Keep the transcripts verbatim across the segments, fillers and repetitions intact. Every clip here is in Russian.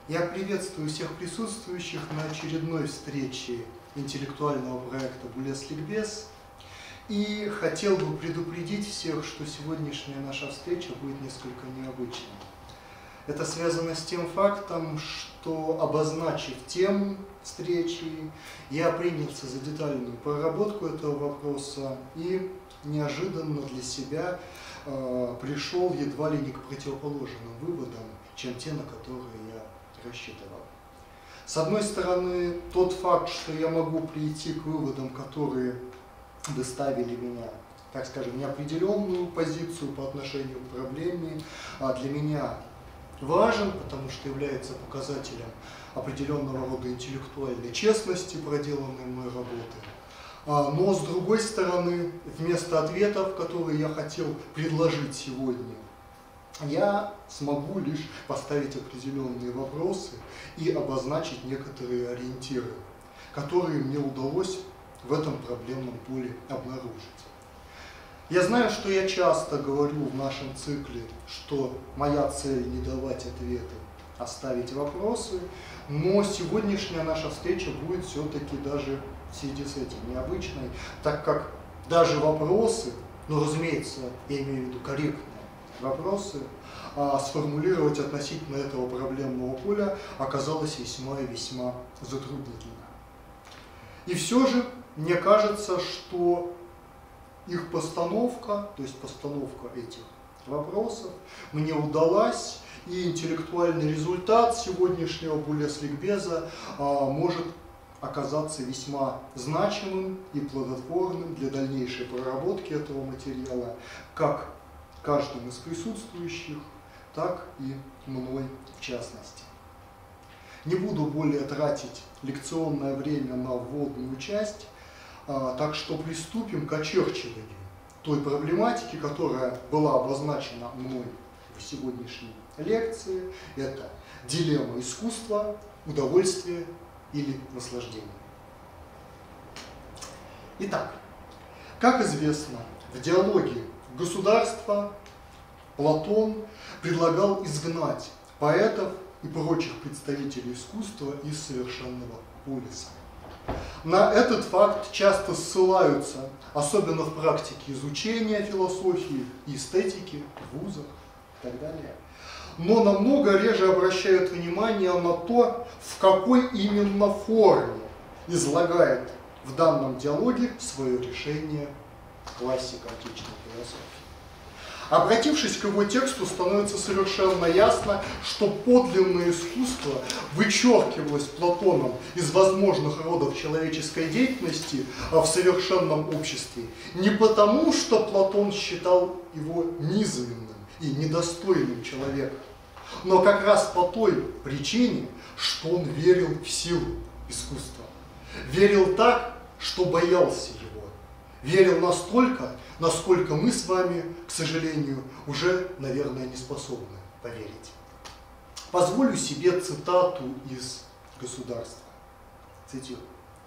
Я приветствую всех присутствующих на очередной встрече интеллектуального проекта «Булес Ликбез». И хотел бы предупредить всех, что сегодняшняя наша встреча будет несколько необычной. Это связано с тем фактом, что, обозначив тему встречи, я принялся за детальную проработку этого вопроса и неожиданно для себя э, пришел едва ли не к противоположным выводам, чем те, на которые я рассчитывал. С одной стороны, тот факт, что я могу прийти к выводам, которые выставили меня, так скажем, неопределенную позицию по отношению к проблеме, для меня важен, потому что является показателем определенного рода интеллектуальной честности проделанной мной работы. Но, с другой стороны, вместо ответов, которые я хотел предложить сегодня, я смогу лишь поставить определенные вопросы и обозначить некоторые ориентиры, которые мне удалось в этом проблемном поле обнаружить. Я знаю, что я часто говорю в нашем цикле, что моя цель не давать ответы, а ставить вопросы, но сегодняшняя наша встреча будет все-таки даже в связи с этим необычной, так как даже вопросы, ну, разумеется, я имею в виду корректные вопросы, а сформулировать относительно этого проблемного поля оказалось весьма и весьма затруднительно. И все же мне кажется, что их постановка, то есть постановка этих вопросов, мне удалась, и интеллектуальный результат сегодняшнего Булес Ликбеза а, может оказаться весьма значимым и плодотворным для дальнейшей проработки этого материала, как каждым из присутствующих, так и мной в частности. Не буду более тратить лекционное время на вводную часть, а, так что приступим к очерчиванию той проблематики, которая была обозначена мной в сегодняшней лекции. Это дилемма искусства, удовольствия или наслаждения. Итак, как известно, в диалоге «Государство» Платон предлагал изгнать поэтов и прочих представителей искусства из совершенного полиса. На этот факт часто ссылаются, особенно в практике изучения философии и эстетики, в вузах и так далее. Но намного реже обращают внимание на то, в какой именно форме излагает в данном диалоге свое решение классика античной философии. Обратившись к его тексту, становится совершенно ясно, что подлинное искусство вычеркивалось Платоном из возможных родов человеческой деятельности в совершенном обществе не потому, что Платон считал его низменным и недостойным человеком, но как раз по той причине, что он верил в силу искусства. Верил так, что боялся его. Верил настолько, насколько мы с вами, к сожалению, уже, наверное, не способны поверить. Позволю себе цитату из «Государства». Цитирую.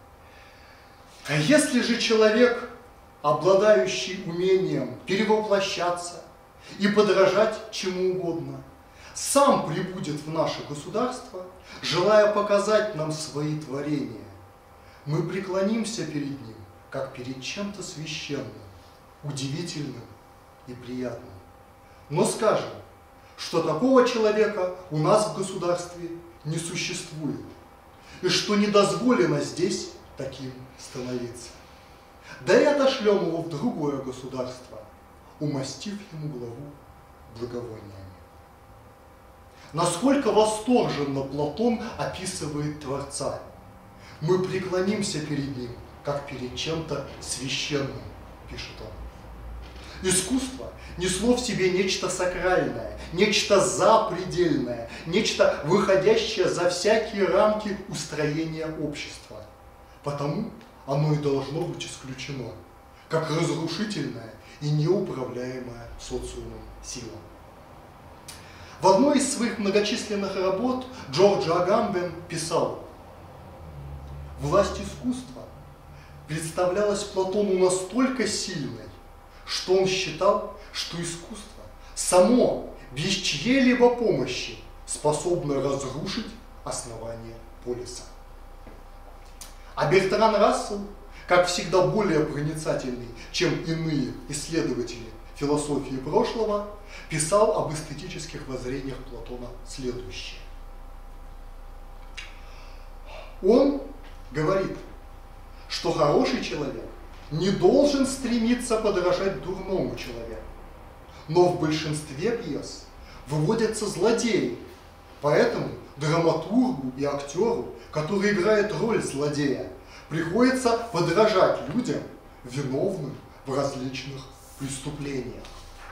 «Если же человек, обладающий умением перевоплощаться и подражать чему угодно, сам прибудет в наше государство, желая показать нам свои творения, мы преклонимся перед ним, как перед чем-то священным, удивительным и приятным. Но скажем, что такого человека у нас в государстве не существует, и что не дозволено здесь таким становиться. Да и отошлем его в другое государство, умастив ему главу благовониями». Насколько восторженно Платон описывает Творца. Мы преклонимся перед ним, как перед чем-то священным, пишет он. Искусство несло в себе нечто сакральное, нечто запредельное, нечто выходящее за всякие рамки устроения общества. Потому оно и должно быть исключено, как разрушительная и неуправляемая социумом сила. В одной из своих многочисленных работ Джорджо Агамбен писал: «Власть искусства представлялась Платону настолько сильной, что он считал, что искусство само без чьей-либо помощи способно разрушить основания полиса. А Бертран Рассел, как всегда более проницательный, чем иные исследователи философии прошлого, писал об эстетических воззрениях Платона следующее. Он говорит, что хороший человек не должен стремиться подражать дурному человеку, но в большинстве пьес выводятся злодеи, поэтому драматургу и актеру, который играет роль злодея, приходится подражать людям, виновным в различных преступлениях.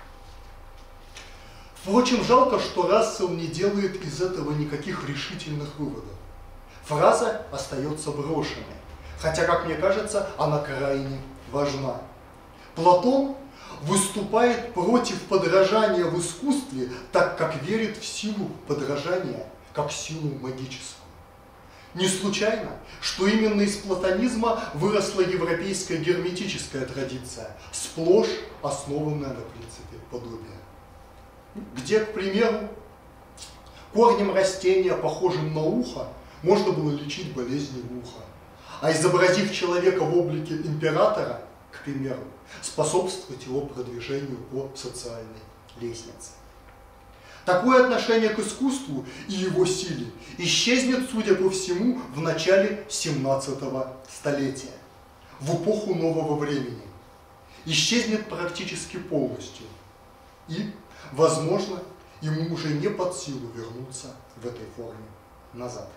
Впрочем, жалко, что Рассел не делает из этого никаких решительных выводов. Фраза остается брошенной, хотя, как мне кажется, она крайне важна. Платон выступает против подражания в искусстве, так как верит в силу подражания как силу магическую. Не случайно, что именно из платонизма выросла европейская герметическая традиция, сплошь основанная на принципе подобия. Где, к примеру, корнем растения, похожим на ухо, можно было лечить болезни уха, а изобразив человека в облике императора, к примеру, способствовать его продвижению по социальной лестнице. Такое отношение к искусству и его силе исчезнет, судя по всему, в начале семнадцатого столетия, в эпоху нового времени. Исчезнет практически полностью. И, возможно, ему уже не под силу вернуться в этой форме назад.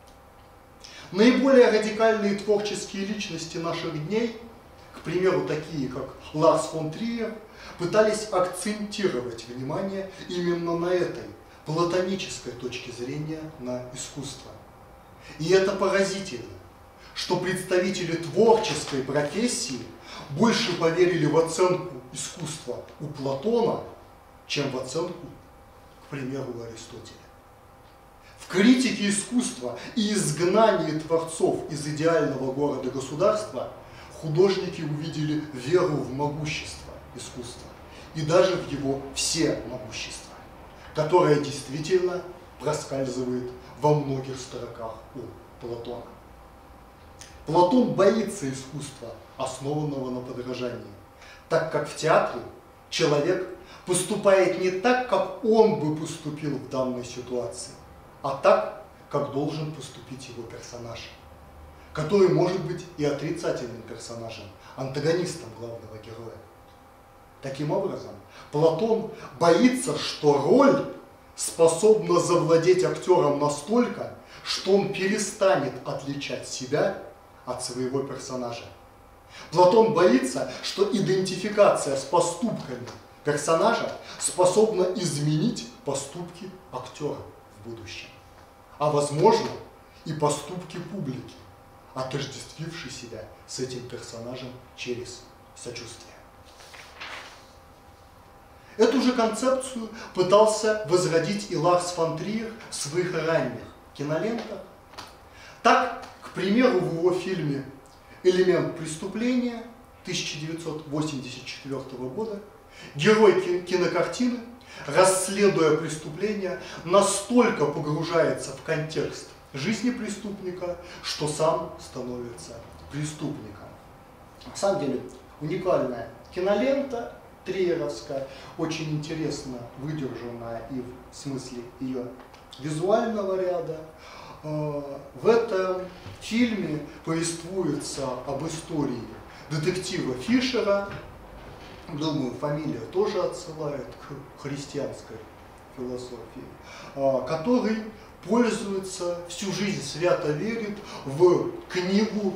Наиболее радикальные творческие личности наших дней, к примеру, такие как Ларс фон Триер, пытались акцентировать внимание именно на этой платонической точке зрения на искусство. И это поразительно, что представители творческой профессии больше поверили в оценку искусства у Платона, чем в оценку, к примеру, у Аристотеля. В критике искусства и изгнании творцов из идеального города-государства художники увидели веру в могущество искусства и даже в его всемогущество, которое действительно проскальзывает во многих строках у Платона. Платон боится искусства, основанного на подражании, так как в театре человек поступает не так, как он бы поступил в данной ситуации, а так, как должен поступить его персонаж, который может быть и отрицательным персонажем, антагонистом главного героя. Таким образом, Платон боится, что роль способна завладеть актером настолько, что он перестанет отличать себя от своего персонажа. Платон боится, что идентификация с поступками персонажа способна изменить поступки актера в будущем, а возможно и поступки публики, отождествившей себя с этим персонажем через сочувствие. Эту же концепцию пытался возродить и Ларс фон Триер в своих ранних кинолентах. Так, к примеру, в его фильме «Элемент преступления» тысяча девятьсот восемьдесят четвёртого года герой кинокартины, расследуя преступление, настолько погружается в контекст жизни преступника, что сам становится преступником. На самом деле уникальная кинолента, триеровская, очень интересно выдержанная и в смысле ее визуального ряда. В этом фильме повествуется об истории детектива Фишера, думаю, фамилия тоже отсылает к христианской философии, который пользуется, всю жизнь свято верит в книгу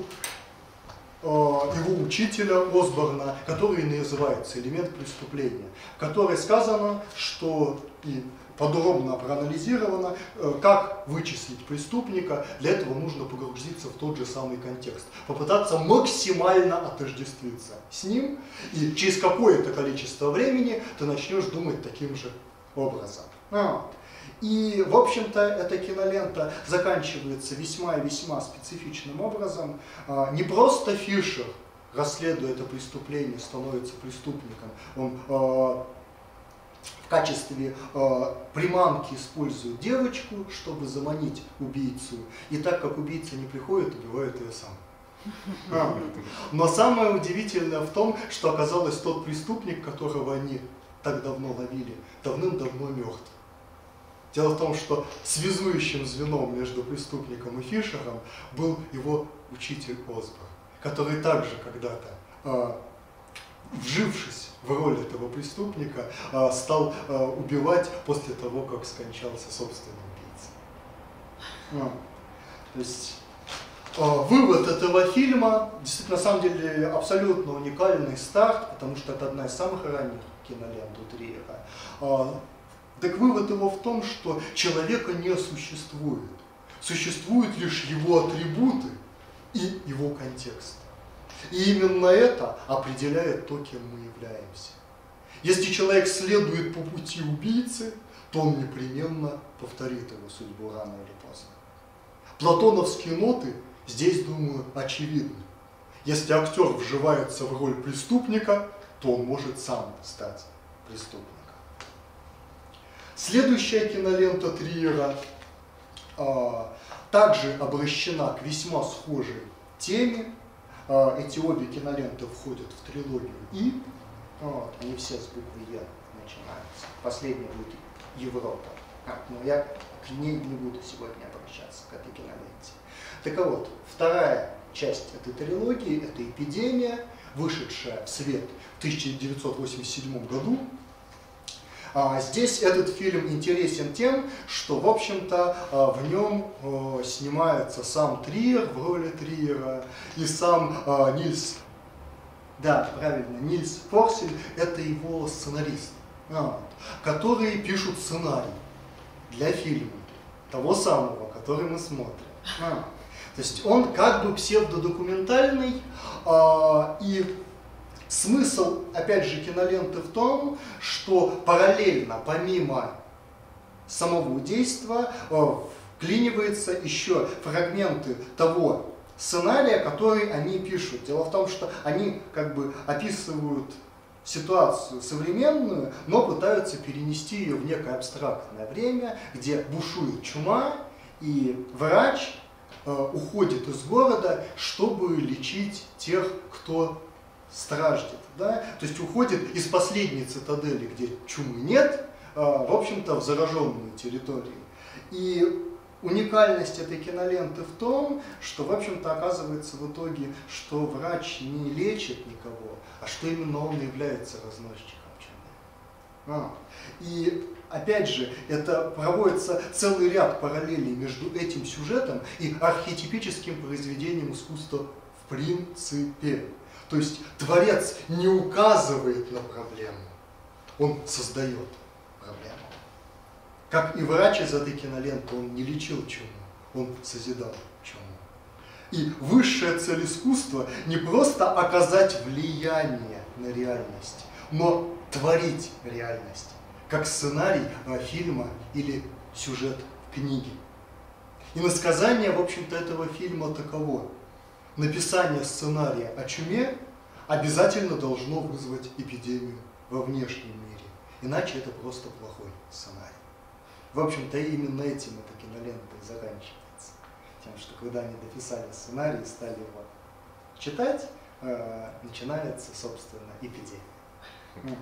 его учителя Осборна, который называется «Элемент преступления», в которой сказано, что и подробно проанализировано, как вычислить преступника. Для этого нужно погрузиться в тот же самый контекст, попытаться максимально отождествиться с ним, и через какое-то количество времени ты начнешь думать таким же образом. И, в общем-то, эта кинолента заканчивается весьма и весьма специфичным образом. Не просто Фишер, расследуя это преступление, становится преступником. Он в качестве э, приманки использует девочку, чтобы заманить убийцу. И так как убийца не приходит, убивает ее сам. А. Но самое удивительное в том, что оказалось, тот преступник, которого они так давно ловили, давным-давно мертв. Дело в том, что связующим звеном между преступником и Фишером был его учитель Осборн, который также когда-то, э, вжившись в роль этого преступника, э, стал э, убивать после того, как скончался собственный убийца. А. То есть э, вывод этого фильма действительно, на самом деле, абсолютно уникальный старт, потому что это одна из самых ранних кинолент у Триера. Э, Так вывод его в том, что человека не существует. Существуют лишь его атрибуты и его контекст. И именно это определяет то, кем мы являемся. Если человек следует по пути убийцы, то он непременно повторит его судьбу рано или поздно. Платоновские ноты здесь, думаю, очевидны. Если актер вживается в роль преступника, то он может сам стать преступником. Следующая кинолента Триера а, также обращена к весьма схожей теме. А, эти обе киноленты входят в трилогию И. Вот, они все с буквы Е начинаются. Последняя будет Европа. А, но я к ней не буду сегодня обращаться, к этой киноленте. Так вот, вторая часть этой трилогии – это «Эпидемия», вышедшая в свет в тысяча девятьсот восемьдесят седьмом году. А здесь этот фильм интересен тем, что, в общем-то, в нем снимается сам Триер в роли Триера, и сам Нильс, да, правильно, Нильс Форсель – это его сценарист, которые пишут сценарий для фильма, того самого, который мы смотрим. То есть он как бы псевдодокументальный, и смысл, опять же, киноленты в том, что параллельно, помимо самого действия, вклиниваются еще фрагменты того сценария, который они пишут. Дело в том, что они как бы описывают ситуацию современную, но пытаются перенести ее в некое абстрактное время, где бушует чума, и врач э, уходит из города, чтобы лечить тех, кто страждет, да? То есть уходит из последней цитадели, где чумы нет, в общем-то, в зараженную территорию. И уникальность этой киноленты в том, что, в общем-то, оказывается в итоге, что врач не лечит никого, а что именно он является разносчиком чумы. А. И, опять же, это проводится целый ряд параллелей между этим сюжетом и архетипическим произведением искусства в принципе. То есть творец не указывает на проблему, он создает проблему. Как и врач из этой киноленты, он не лечил чуму, он созидал чуму. И высшая цель искусства не просто оказать влияние на реальность, но творить реальность, как сценарий фильма или сюжет книги. И насказание, в общем-то, этого фильма таково. Написание сценария о чуме обязательно должно вызвать эпидемию во внешнем мире, иначе это просто плохой сценарий. В общем-то, именно этим эта кинолента и заканчивается. Тем, что когда они дописали сценарий и стали его читать, э, начинается, собственно, эпидемия.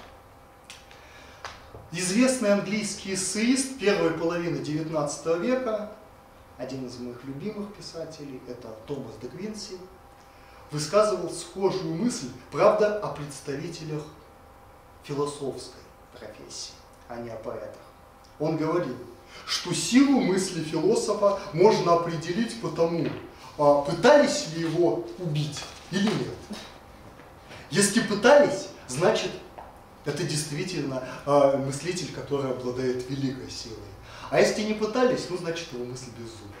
Известный английский эссеист первой половины девятнадцатого века, один из моих любимых писателей, это Томас де Квинси, высказывал схожую мысль, правда, о представителях философской профессии, а не о поэтах. Он говорил, что силу мысли философа можно определить по тому, пытались ли его убить или нет. Если пытались, значит, это действительно мыслитель, который обладает великой силой. А если не пытались, ну, значит, его мысль беззубая.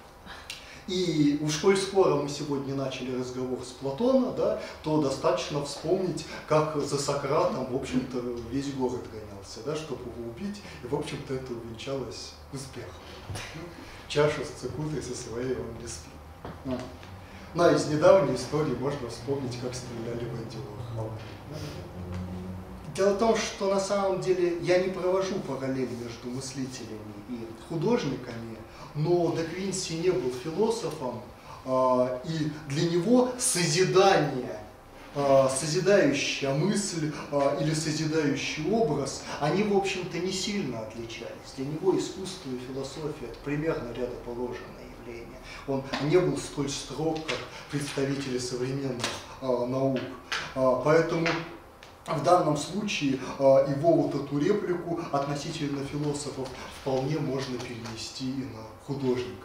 И уж коль скоро мы сегодня начали разговор с Платона, да, то достаточно вспомнить, как за Сократом, в общем-то, весь город гонялся, да, чтобы его убить, и, в общем-то, это увенчалось успехом. Чашу с цикутой со своей он не спит. Ну, а из недавней истории можно вспомнить, как стреляли в антилох. Дело в том, что на самом деле я не провожу параллель между мыслителями и художниками, но Де Квинси не был философом, и для него созидание, созидающая мысль или созидающий образ, они, в общем-то, не сильно отличались. Для него искусство и философия – это примерно рядоположенные явления. Он не был столь строг, как представители современных наук. Поэтому в данном случае его вот эту реплику относительно философов вполне можно перенести и на художников.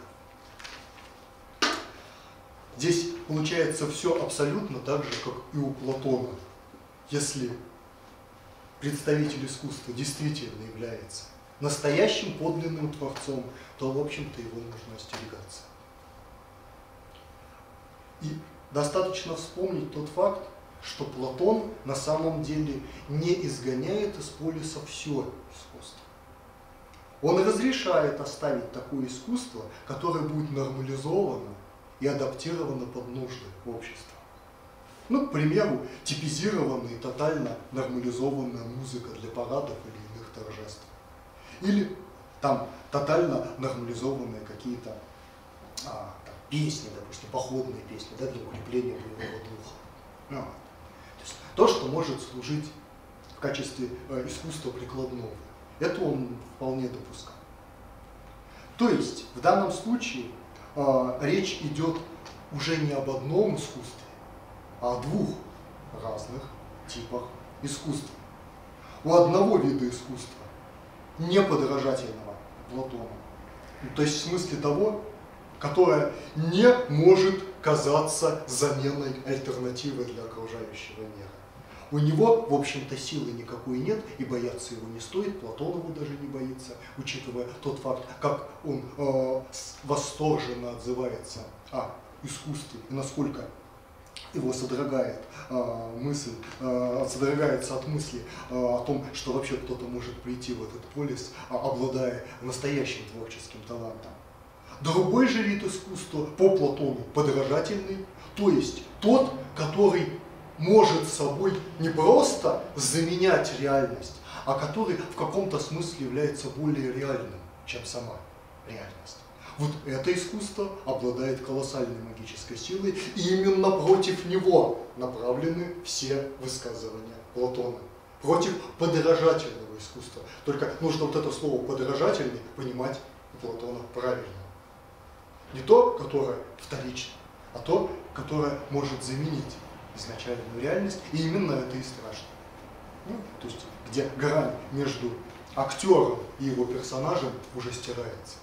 Здесь получается все абсолютно так же, как и у Платона. Если представитель искусства действительно является настоящим подлинным творцом, то, в общем-то, его нужно остерегаться. И достаточно вспомнить тот факт, что Платон на самом деле не изгоняет из полиса все искусство. Он разрешает оставить такое искусство, которое будет нормализовано и адаптировано под нужды общества. Ну, к примеру, типизированная и тотально нормализованная музыка для парадов или иных торжеств. Или там тотально нормализованные какие-то а, там, песни, допустим, походные песни, да, для укрепления боевого духа. Ну, то есть то, что может служить в качестве э, искусства прикладного. Это он вполне допускал. То есть в данном случае э, речь идет уже не об одном искусстве, а о двух разных типах искусства. У одного вида искусства, не подражательного Платону, то есть в смысле того, которое не может казаться заменой, альтернативой для окружающего мира. У него, в общем-то, силы никакой нет, и бояться его не стоит, Платон его даже не боится, учитывая тот факт, как он э, восторженно отзывается о искусстве, и насколько его содрогает э, мысль, э, содрогается от мысли э, о том, что вообще кто-то может прийти в этот полис, э, обладая настоящим творческим талантом. Другой же вид искусства по Платону подражательный, то есть тот, который может собой не просто заменять реальность, а который в каком-то смысле является более реальным, чем сама реальность. Вот это искусство обладает колоссальной магической силой, и именно против него направлены все высказывания Платона. Против подражательного искусства. Только нужно вот это слово «подражательный» понимать у Платона правильно. Не то, которое вторично, а то, которое может заменить изначальную реальность, и именно это и страшно. Ну, то есть, где грань между актером и его персонажем уже стирается.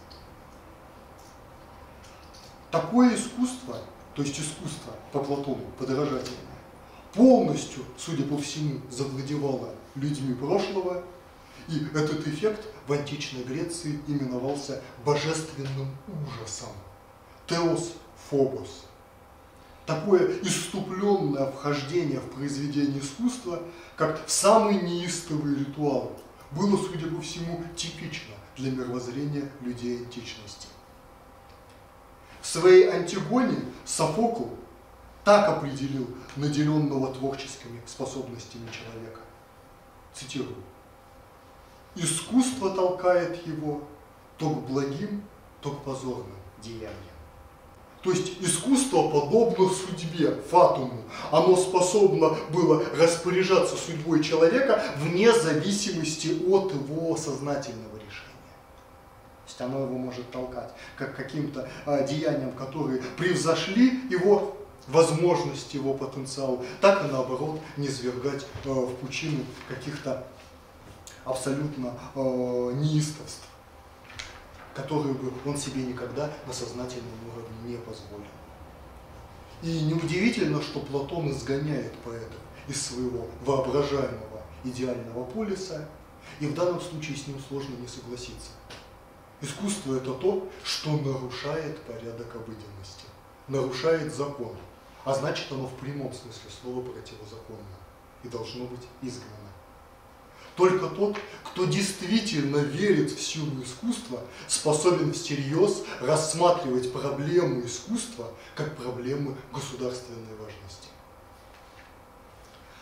Такое искусство, то есть искусство по Платону, подражательное, полностью, судя по всему, завладевало людьми прошлого, и этот эффект в античной Греции именовался божественным ужасом. Теос фобос. Такое исступленное вхождение в произведение искусства, как в самый неистовый ритуал, было, судя по всему, типично для мировоззрения людей античности. В своей Антигоне Софокл так определил наделенного творческими способностями человека. Цитирую. «Искусство толкает его то к благим, то к позорным деяниям». То есть искусство подобно судьбе, фатуму. Оно способно было распоряжаться судьбой человека вне зависимости от его сознательного решения. То есть оно его может толкать как каким-то а, деяниям, которые превзошли его возможности, его потенциал, так и наоборот низвергать а, в пучину каких-то абсолютно а, неистовств, которые бы он себе никогда на сознательном уровне не позволил. И неудивительно, что Платон изгоняет поэтов из своего воображаемого идеального полиса, и в данном случае с ним сложно не согласиться. Искусство – это то, что нарушает порядок обыденности, нарушает закон, а значит, оно в прямом смысле слова противозаконно и должно быть изгнано. Только тот, кто действительно верит в силу искусства, способен всерьез рассматривать проблему искусства как проблемы государственной важности.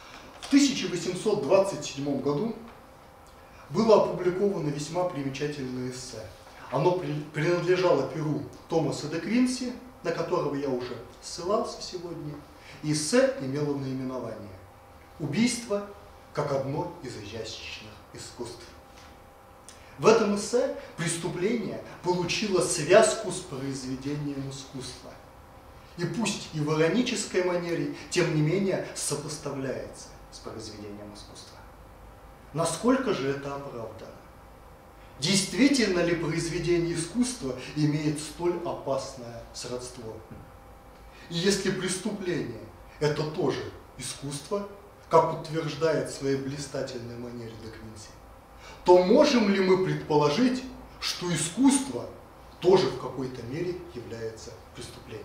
В тысяча восемьсот двадцать седьмом году было опубликовано весьма примечательное эссе. Оно принадлежало перу Томаса де Квинси, на которого я уже ссылался сегодня. И эссе имело наименование «Убийство как одно из изящных искусств». В этом эссе преступление получило связку с произведением искусства. И пусть и в иронической манере, тем не менее сопоставляется с произведением искусства. Насколько же это оправдано? Действительно ли произведение искусства имеет столь опасное сродство? И если преступление – это тоже искусство, как утверждает в своей блистательной манере де Квинси, то можем ли мы предположить, что искусство тоже в какой-то мере является преступлением?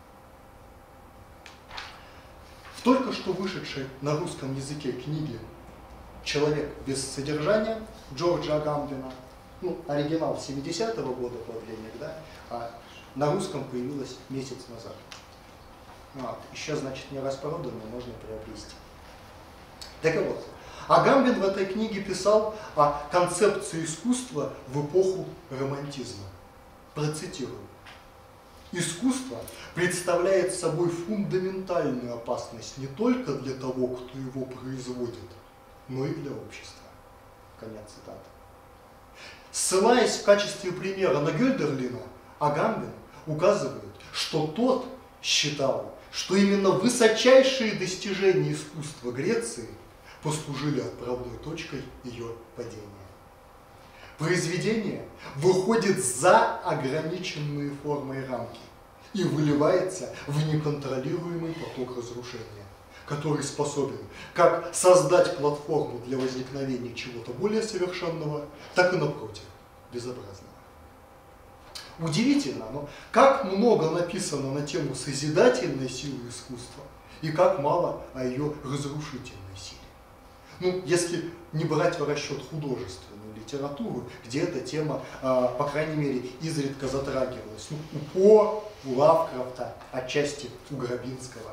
В только что вышедшей на русском языке книге «Человек без содержания» Джорджа Агамбина, ну, оригинал семидесятого года продления, да, а на русском появилась месяц назад. Вот. Еще, значит, не распродано, можно приобрести. Так вот, Агамбин в этой книге писал о концепции искусства в эпоху романтизма. Процитирую. «Искусство представляет собой фундаментальную опасность не только для того, кто его производит, но и для общества». Конец цитаты. Ссылаясь в качестве примера на Гёльдерлина, Агамбин указывает, что тот считал, что именно высочайшие достижения искусства Греции послужили отправной точкой ее падения. Произведение выходит за ограниченные формой рамки и выливается в неконтролируемый поток разрушения, который способен как создать платформу для возникновения чего-то более совершенного, так и, напротив, безобразного. Удивительно, но как много написано на тему созидательной силы искусства и как мало о ее разрушительной силе. Ну, если не брать в расчет художественную литературу, где эта тема, по крайней мере, изредка затрагивалась. Ну, у По, у Лавкрафта, отчасти у Грабинского.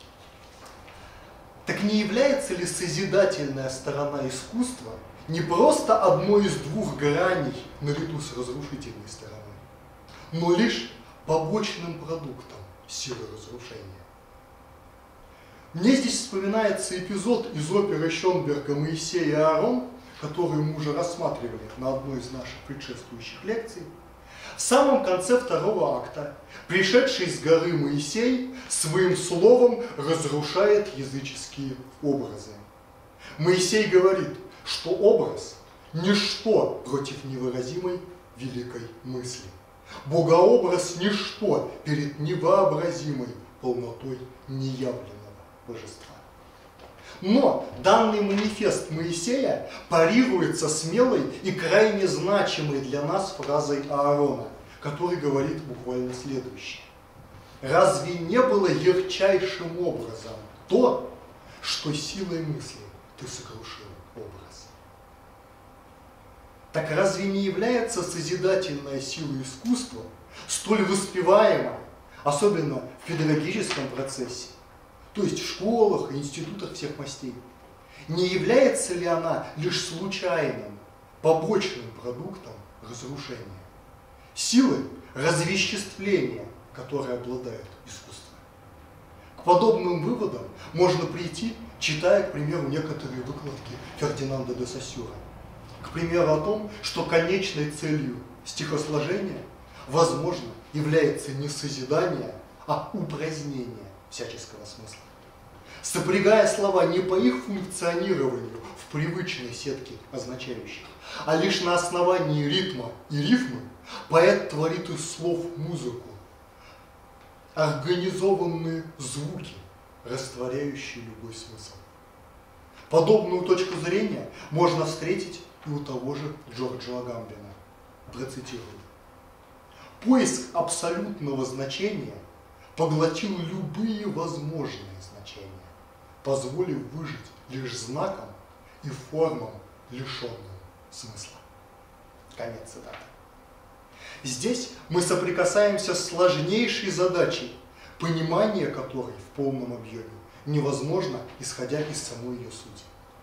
Так не является ли созидательная сторона искусства не просто одной из двух граней наряду с разрушительной стороной, но лишь побочным продуктом силы разрушения? Мне здесь вспоминается эпизод из оперы Шёнберга «Моисей и Аарон», которую мы уже рассматривали на одной из наших предшествующих лекций. В самом конце второго акта пришедший с горы Моисей своим словом разрушает языческие образы. Моисей говорит, что образ – ничто против невыразимой великой мысли. Богообраз – ничто перед невообразимой полнотой неявленного божества. Но данный манифест Моисея парируется смелой и крайне значимой для нас фразой Аарона, который говорит буквально следующее. «Разве не было ярчайшим образом то, что силой мысли ты сокрушил образ?» Так разве не является созидательная сила искусства столь воспеваема, особенно в педагогическом процессе, то есть в школах и институтах всех мастей? Не является ли она лишь случайным, побочным продуктом разрушения, силы развеществления, которые обладает искусство? К подобным выводам можно прийти, читая, к примеру, некоторые выкладки Фердинанда де Сосюра. К примеру, о том, что конечной целью стихосложения, возможно, является не созидание, а упразднение всяческого смысла. Сопрягая слова не по их функционированию в привычной сетке означающих, а лишь на основании ритма и рифмы, поэт творит из слов музыку, организованные звуки, растворяющие любой смысл. Подобную точку зрения можно встретить и у того же Джорджа Агамбина. Процитирую. «Поиск абсолютного значения поглотил любые возможные значения, позволив выжить лишь знаком и формам, лишенным смысла». Конец цитаты. Здесь мы соприкасаемся с сложнейшей задачей, понимание которой в полном объеме невозможно, исходя из самой ее сути.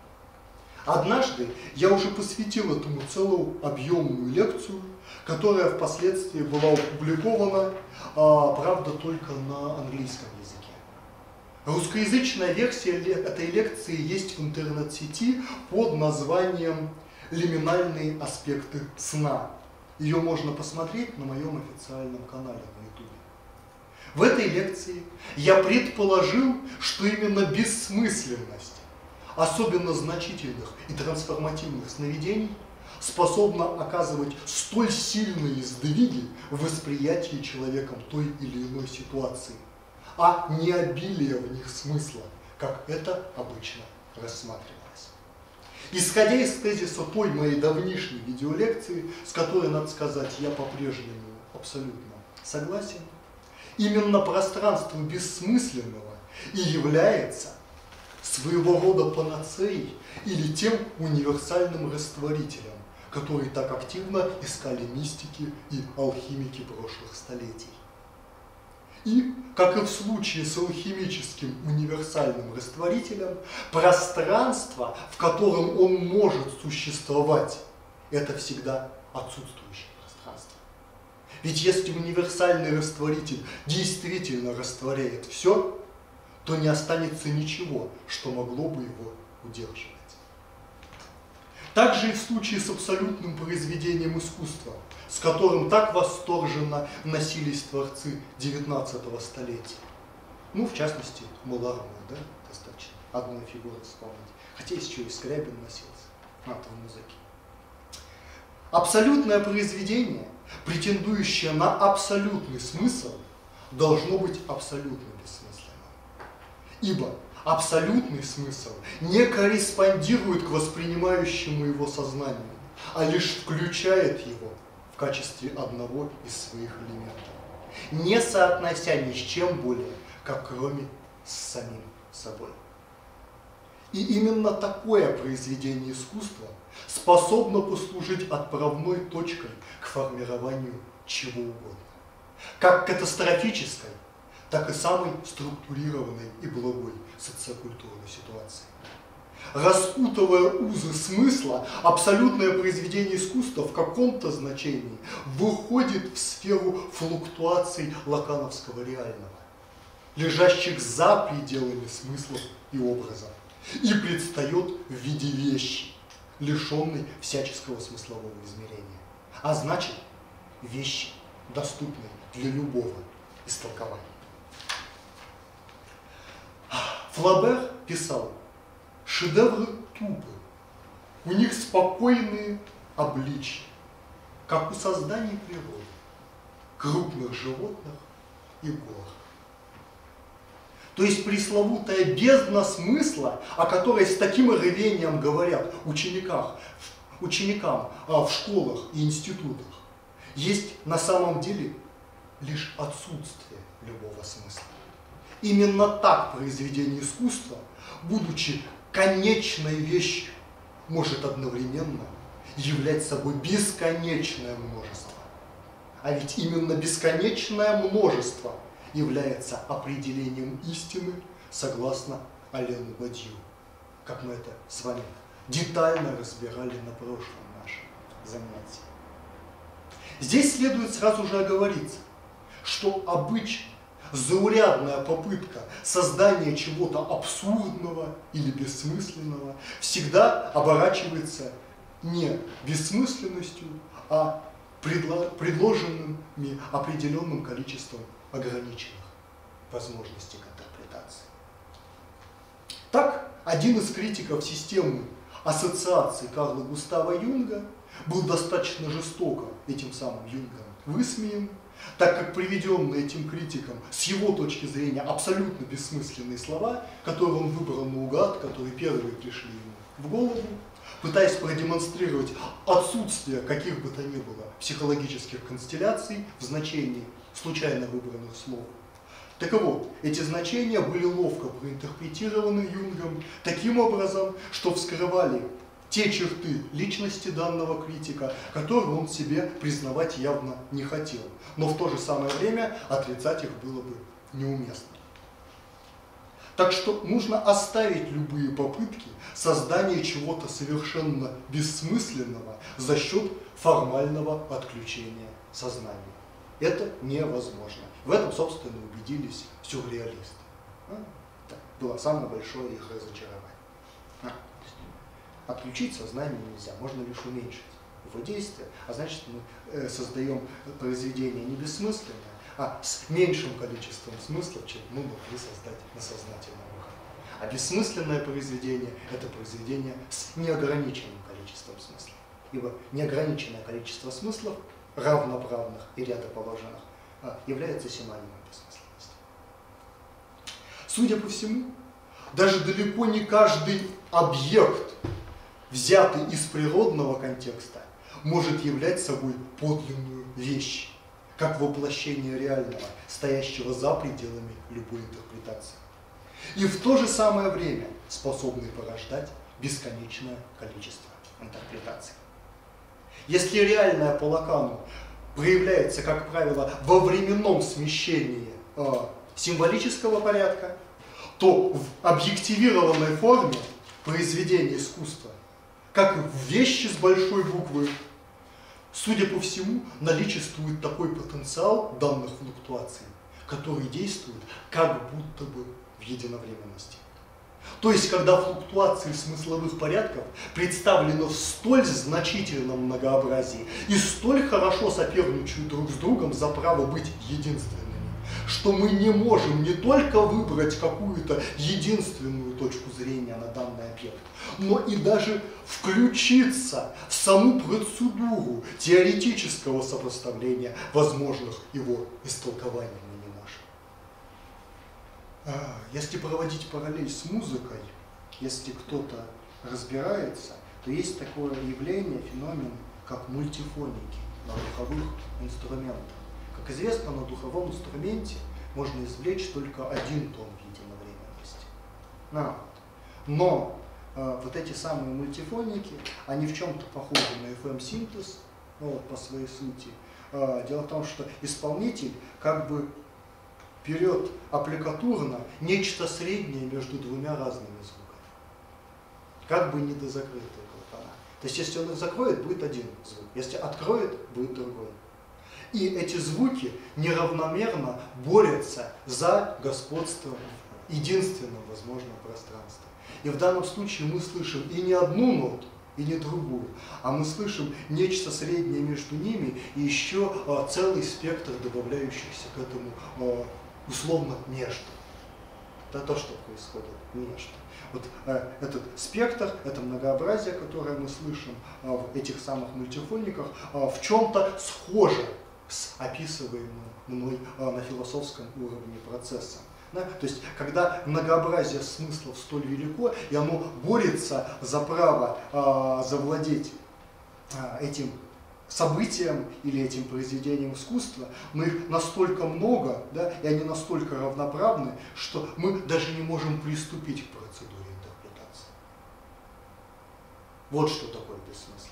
Однажды я уже посвятил этому целую объемную лекцию, которая впоследствии была опубликована, а, правда, только на английском языке. Русскоязычная версия этой лекции есть в интернет-сети под названием «Лиминальные аспекты сна». Ее можно посмотреть на моем официальном канале на ютубе. В этой лекции я предположил, что именно бессмысленность особенно значительных и трансформативных сновидений способна оказывать столь сильные сдвиги в восприятии человеком той или иной ситуации, а не обилие в них смысла, как это обычно рассматривалось. Исходя из тезиса той моей давнишней видеолекции, с которой, надо сказать, я по-прежнему абсолютно согласен, именно пространство бессмысленного и является своего рода панацеей или тем универсальным растворителем, который так активно искали мистики и алхимики прошлых столетий. И, как и в случае с алхимическим универсальным растворителем, пространство, в котором он может существовать, это всегда отсутствующее пространство. Ведь если универсальный растворитель действительно растворяет все, то не останется ничего, что могло бы его удерживать. Также и в случае с абсолютным произведением искусства, с которым так восторженно носились творцы девятнадцатого столетия. Ну, в частности, Маларома, да, достаточно одной фигуры вспомнить. Хотя еще и Скрябин носился на той музыке. Абсолютное произведение, претендующее на абсолютный смысл, должно быть абсолютно бессмысленным. Ибо абсолютный смысл не корреспондирует к воспринимающему его сознанию, а лишь включает его в качестве одного из своих элементов, не соотнося ни с чем более, как кроме с самим собой. И именно такое произведение искусства способно послужить отправной точкой к формированию чего угодно, как катастрофической, так и самой структурированной и благой социокультурной ситуации. Распутывая узы смысла, абсолютное произведение искусства в каком-то значении выходит в сферу флуктуаций лакановского реального, лежащих за пределами смыслов и образов, и предстает в виде вещи, лишенной всяческого смыслового измерения. А значит, вещи, доступные для любого истолкования. Флабер писал: шедевры тупы, у них спокойные обличья, как у созданий природы, крупных животных и гор. То есть пресловутая бездна смысла, о которой с таким рвением говорят ученикам, ученикам в школах и институтах, есть на самом деле лишь отсутствие любого смысла. Именно так произведение искусства, будучи конечной вещью, может одновременно являть собой бесконечное множество. А ведь именно бесконечное множество является определением истины согласно Алену Бадью, как мы это с вами детально разбирали на прошлом нашем занятии. Здесь следует сразу же оговориться, что обычно заурядная попытка создания чего-то абсурдного или бессмысленного всегда оборачивается не бессмысленностью, а предложенными определенным количеством ограниченных возможностей к интерпретации. Так, один из критиков системы ассоциаций Карла Густава Юнга был достаточно жестоко этим самым Юнгом высмеян, так как приведенные этим критиком с его точки зрения абсолютно бессмысленные слова, которые он выбрал наугад, которые первые пришли ему в голову, пытаясь продемонстрировать отсутствие каких бы то ни было психологических констелляций в значении случайно выбранных слов. Так вот, эти значения были ловко проинтерпретированы Юнгом таким образом, что вскрывали те черты личности данного критика, которые он себе признавать явно не хотел, но в то же самое время отрицать их было бы неуместно. Так что нужно оставить любые попытки создания чего-то совершенно бессмысленного за счет формального отключения сознания. Это невозможно. В этом, собственно, убедились сюрреалисты. Это было самое большое их разочарование. Отключить сознание нельзя, можно лишь уменьшить его действие, а значит мы э, создаем произведение не бессмысленное, а с меньшим количеством смыслов, чем мы могли создать на сознательном уровне. А бессмысленное произведение – это произведение с неограниченным количеством смыслов. Ибо неограниченное количество смыслов, равноправных и рядоположенных, является синонимом бессмысленности. Судя по всему, даже далеко не каждый объект, взятый из природного контекста, может являть собой подлинную вещь, как воплощение реального, стоящего за пределами любой интерпретации. И в то же самое время способный порождать бесконечное количество интерпретаций. Если реальное по Лакану проявляется, как правило, во временном смещении э, символического порядка, то в объективированной форме произведения искусства, как и в вещи с большой буквы, судя по всему, наличествует такой потенциал данных флуктуаций, который действует как будто бы в единовременности. То есть, когда флуктуации смысловых порядков представлены в столь значительном многообразии и столь хорошо соперничают друг с другом за право быть единственными, что мы не можем не только выбрать какую-то единственную точку зрения на данный объект, но и даже включиться в саму процедуру теоретического сопоставления возможных его истолкований мы не можем. Если проводить параллель с музыкой, если кто-то разбирается, то есть такое явление, феномен, как мультифоники на духовых инструментах. Как известно, на духовом инструменте можно извлечь только один тон в единовременности. Но, но э, вот эти самые мультифоники, они в чем-то похожи на эф эм-синтез, ну, вот, по своей сути. Э, дело в том, что исполнитель как бы берет аппликатурно нечто среднее между двумя разными звуками. Как бы недозакрытые клапана. То есть, если он их закроет, будет один звук. Если откроет, будет другой. И эти звуки неравномерно борются за господство в единственном возможном пространстве. И в данном случае мы слышим и не одну ноту, и не другую, а мы слышим нечто среднее между ними и еще а, целый спектр добавляющихся к этому а, условно между. Это то, что происходит между. Вот э, этот спектр, это многообразие, которое мы слышим э, в этих самых мультифониках, э, в чем-то схоже с описываемым мной э, на философском уровне процессом. Да? То есть, когда многообразие смыслов столь велико, и оно борется за право э, завладеть э, этим событием или этим произведением искусства, но их настолько много, да, и они настолько равноправны, что мы даже не можем приступить к процедуре интерпретации. Вот что такое бессмысленно.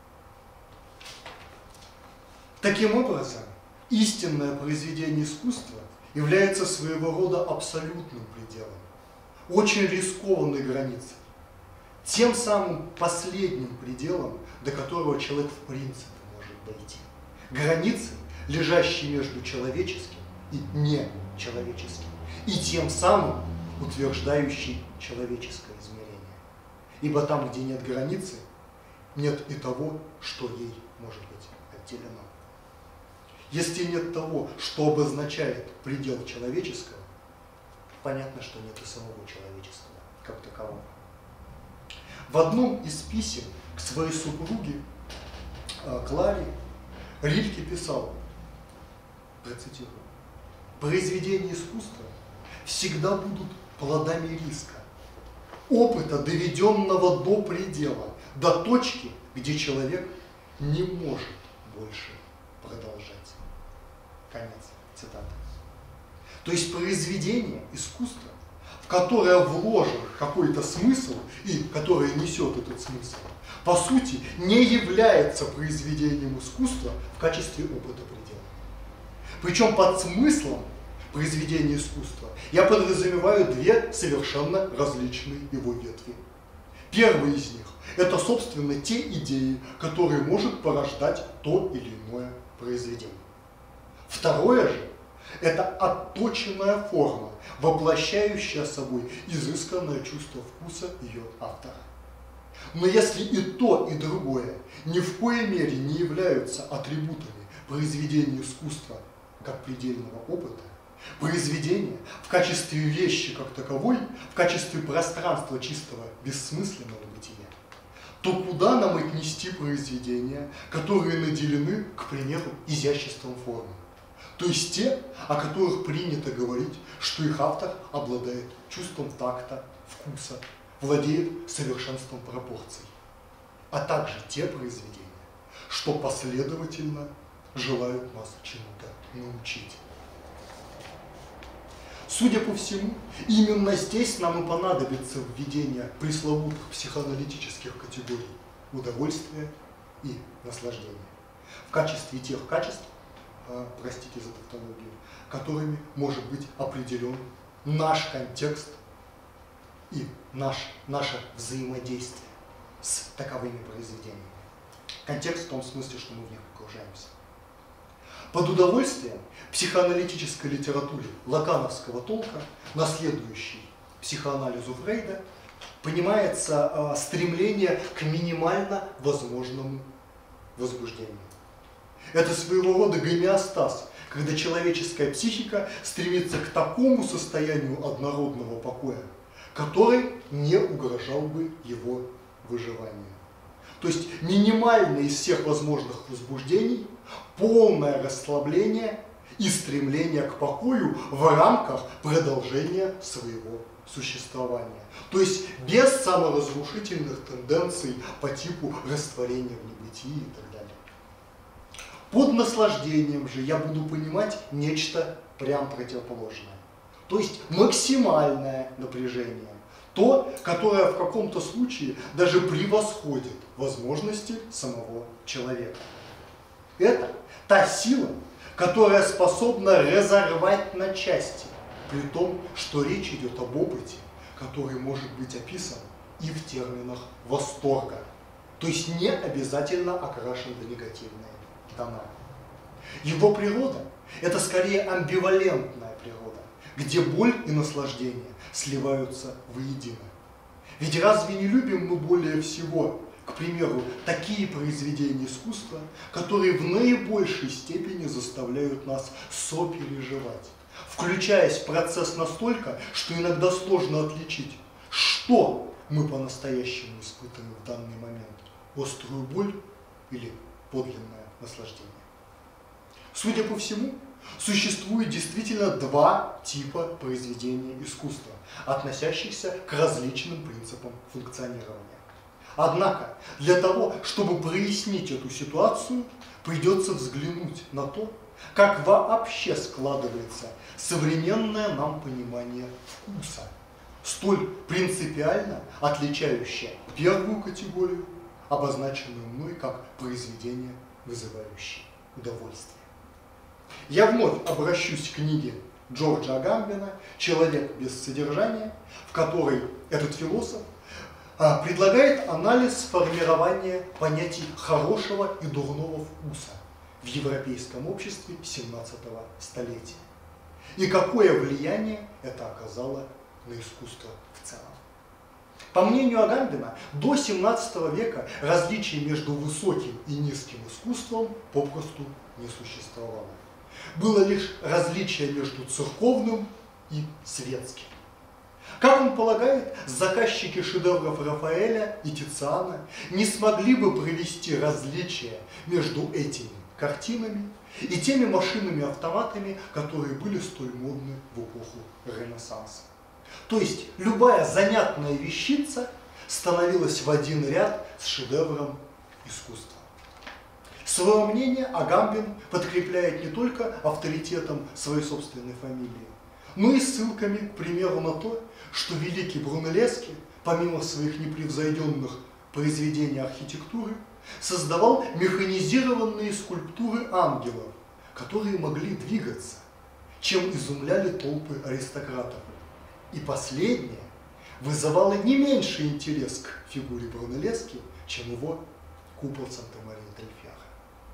Таким образом, истинное произведение искусства является своего рода абсолютным пределом, очень рискованной границей, тем самым последним пределом, до которого человек в принципе может дойти. Границей, лежащей между человеческим и нечеловеческим, и тем самым утверждающей человеческое измерение. Ибо там, где нет границы, нет и того, что ей может быть отделено. Если нет того, что обозначает предел человеческого, понятно, что нет и самого человеческого как такового. В одном из писем к своей супруге Кларе Рильке писал, процитирую: «Произведения искусства всегда будут плодами риска, опыта, доведенного до предела, до точки, где человек не может больше продолжать». Конец цитаты. То есть произведение искусства, в которое вложен какой-то смысл и которое несет этот смысл, по сути, не является произведением искусства в качестве опыта предела. Причем под смыслом произведения искусства, я подразумеваю две совершенно различные его ветви. Первый из них – это, собственно, те идеи, которые может порождать то или иное произведение. Второе же – это отточенная форма, воплощающая собой изысканное чувство вкуса ее автора. Но если и то, и другое ни в коей мере не являются атрибутами произведения искусства как предельного опыта, произведение в качестве вещи как таковой, в качестве пространства чистого бессмысленного бытия, то куда нам отнести произведения, которые наделены, к примеру, изяществом формы? То есть те, о которых принято говорить, что их автор обладает чувством такта, вкуса, владеет совершенством пропорций, а также те произведения, что последовательно желают нас чему-то научить. Судя по всему, именно здесь нам и понадобится введение пресловутых психоаналитических категорий удовольствия и наслаждения в качестве тех качеств, простите за тавтологию, которыми может быть определен наш контекст и наш, наше взаимодействие с таковыми произведениями. Контекст в том смысле, что мы в них погружаемся. Под удовольствием в психоаналитической литературе лакановского толка, наследующей психоанализу Фрейда, понимается э, стремление к минимально возможному возбуждению. Это своего рода гомеостаз, когда человеческая психика стремится к такому состоянию однородного покоя, который не угрожал бы его выживанию. То есть минимальное из всех возможных возбуждений, полное расслабление и стремление к покою в рамках продолжения своего существования. То есть без саморазрушительных тенденций по типу растворения в небытии и так далее. Под наслаждением же я буду понимать нечто прям противоположное. То есть максимальное напряжение. То, которое в каком-то случае даже превосходит возможности самого человека. Это та сила, которая способна разорвать на части, при том, что речь идет об опыте, который может быть описан и в терминах восторга, то есть не обязательно окрашен в негативные тона. Его природа – это скорее амбивалентная природа, где боль и наслаждение сливаются воедино. Ведь разве не любим мы более всего, к примеру, такие произведения искусства, которые в наибольшей степени заставляют нас сопереживать, включаясь в процесс настолько, что иногда сложно отличить, что мы по-настоящему испытываем в данный момент – острую боль или подлинное наслаждение. Судя по всему, существует действительно два типа произведения искусства, относящихся к различным принципам функционирования. Однако, для того, чтобы прояснить эту ситуацию, придется взглянуть на то, как вообще складывается современное нам понимание вкуса, столь принципиально отличающее первую категорию, обозначенную мной как произведение, вызывающее удовольствие. Я вновь обращусь к книге Джорджа Агамбина «Человек без содержания», в которой этот философ а, предлагает анализ формирования понятий хорошего и дурного вкуса в европейском обществе семнадцатого столетия и какое влияние это оказало на искусство в целом. По мнению Агамбина, до семнадцатого века различий между высоким и низким искусством попросту не существовало. Было лишь различие между церковным и светским. Как он полагает, заказчики шедевров Рафаэля и Тициана не смогли бы провести различия между этими картинами и теми машинами-автоматами, которые были столь модны в эпоху Ренессанса. То есть любая занятная вещица становилась в один ряд с шедевром искусства. Свое мнение Агамбин подкрепляет не только авторитетом своей собственной фамилии, но и ссылками, к примеру, на то, что великий Брунеллески, помимо своих непревзойденных произведений архитектуры, создавал механизированные скульптуры ангелов, которые могли двигаться, чем изумляли толпы аристократов. И последнее вызывало не меньший интерес к фигуре Брунеллески, чем его купол Санта-Мария-дель-Фьяхо.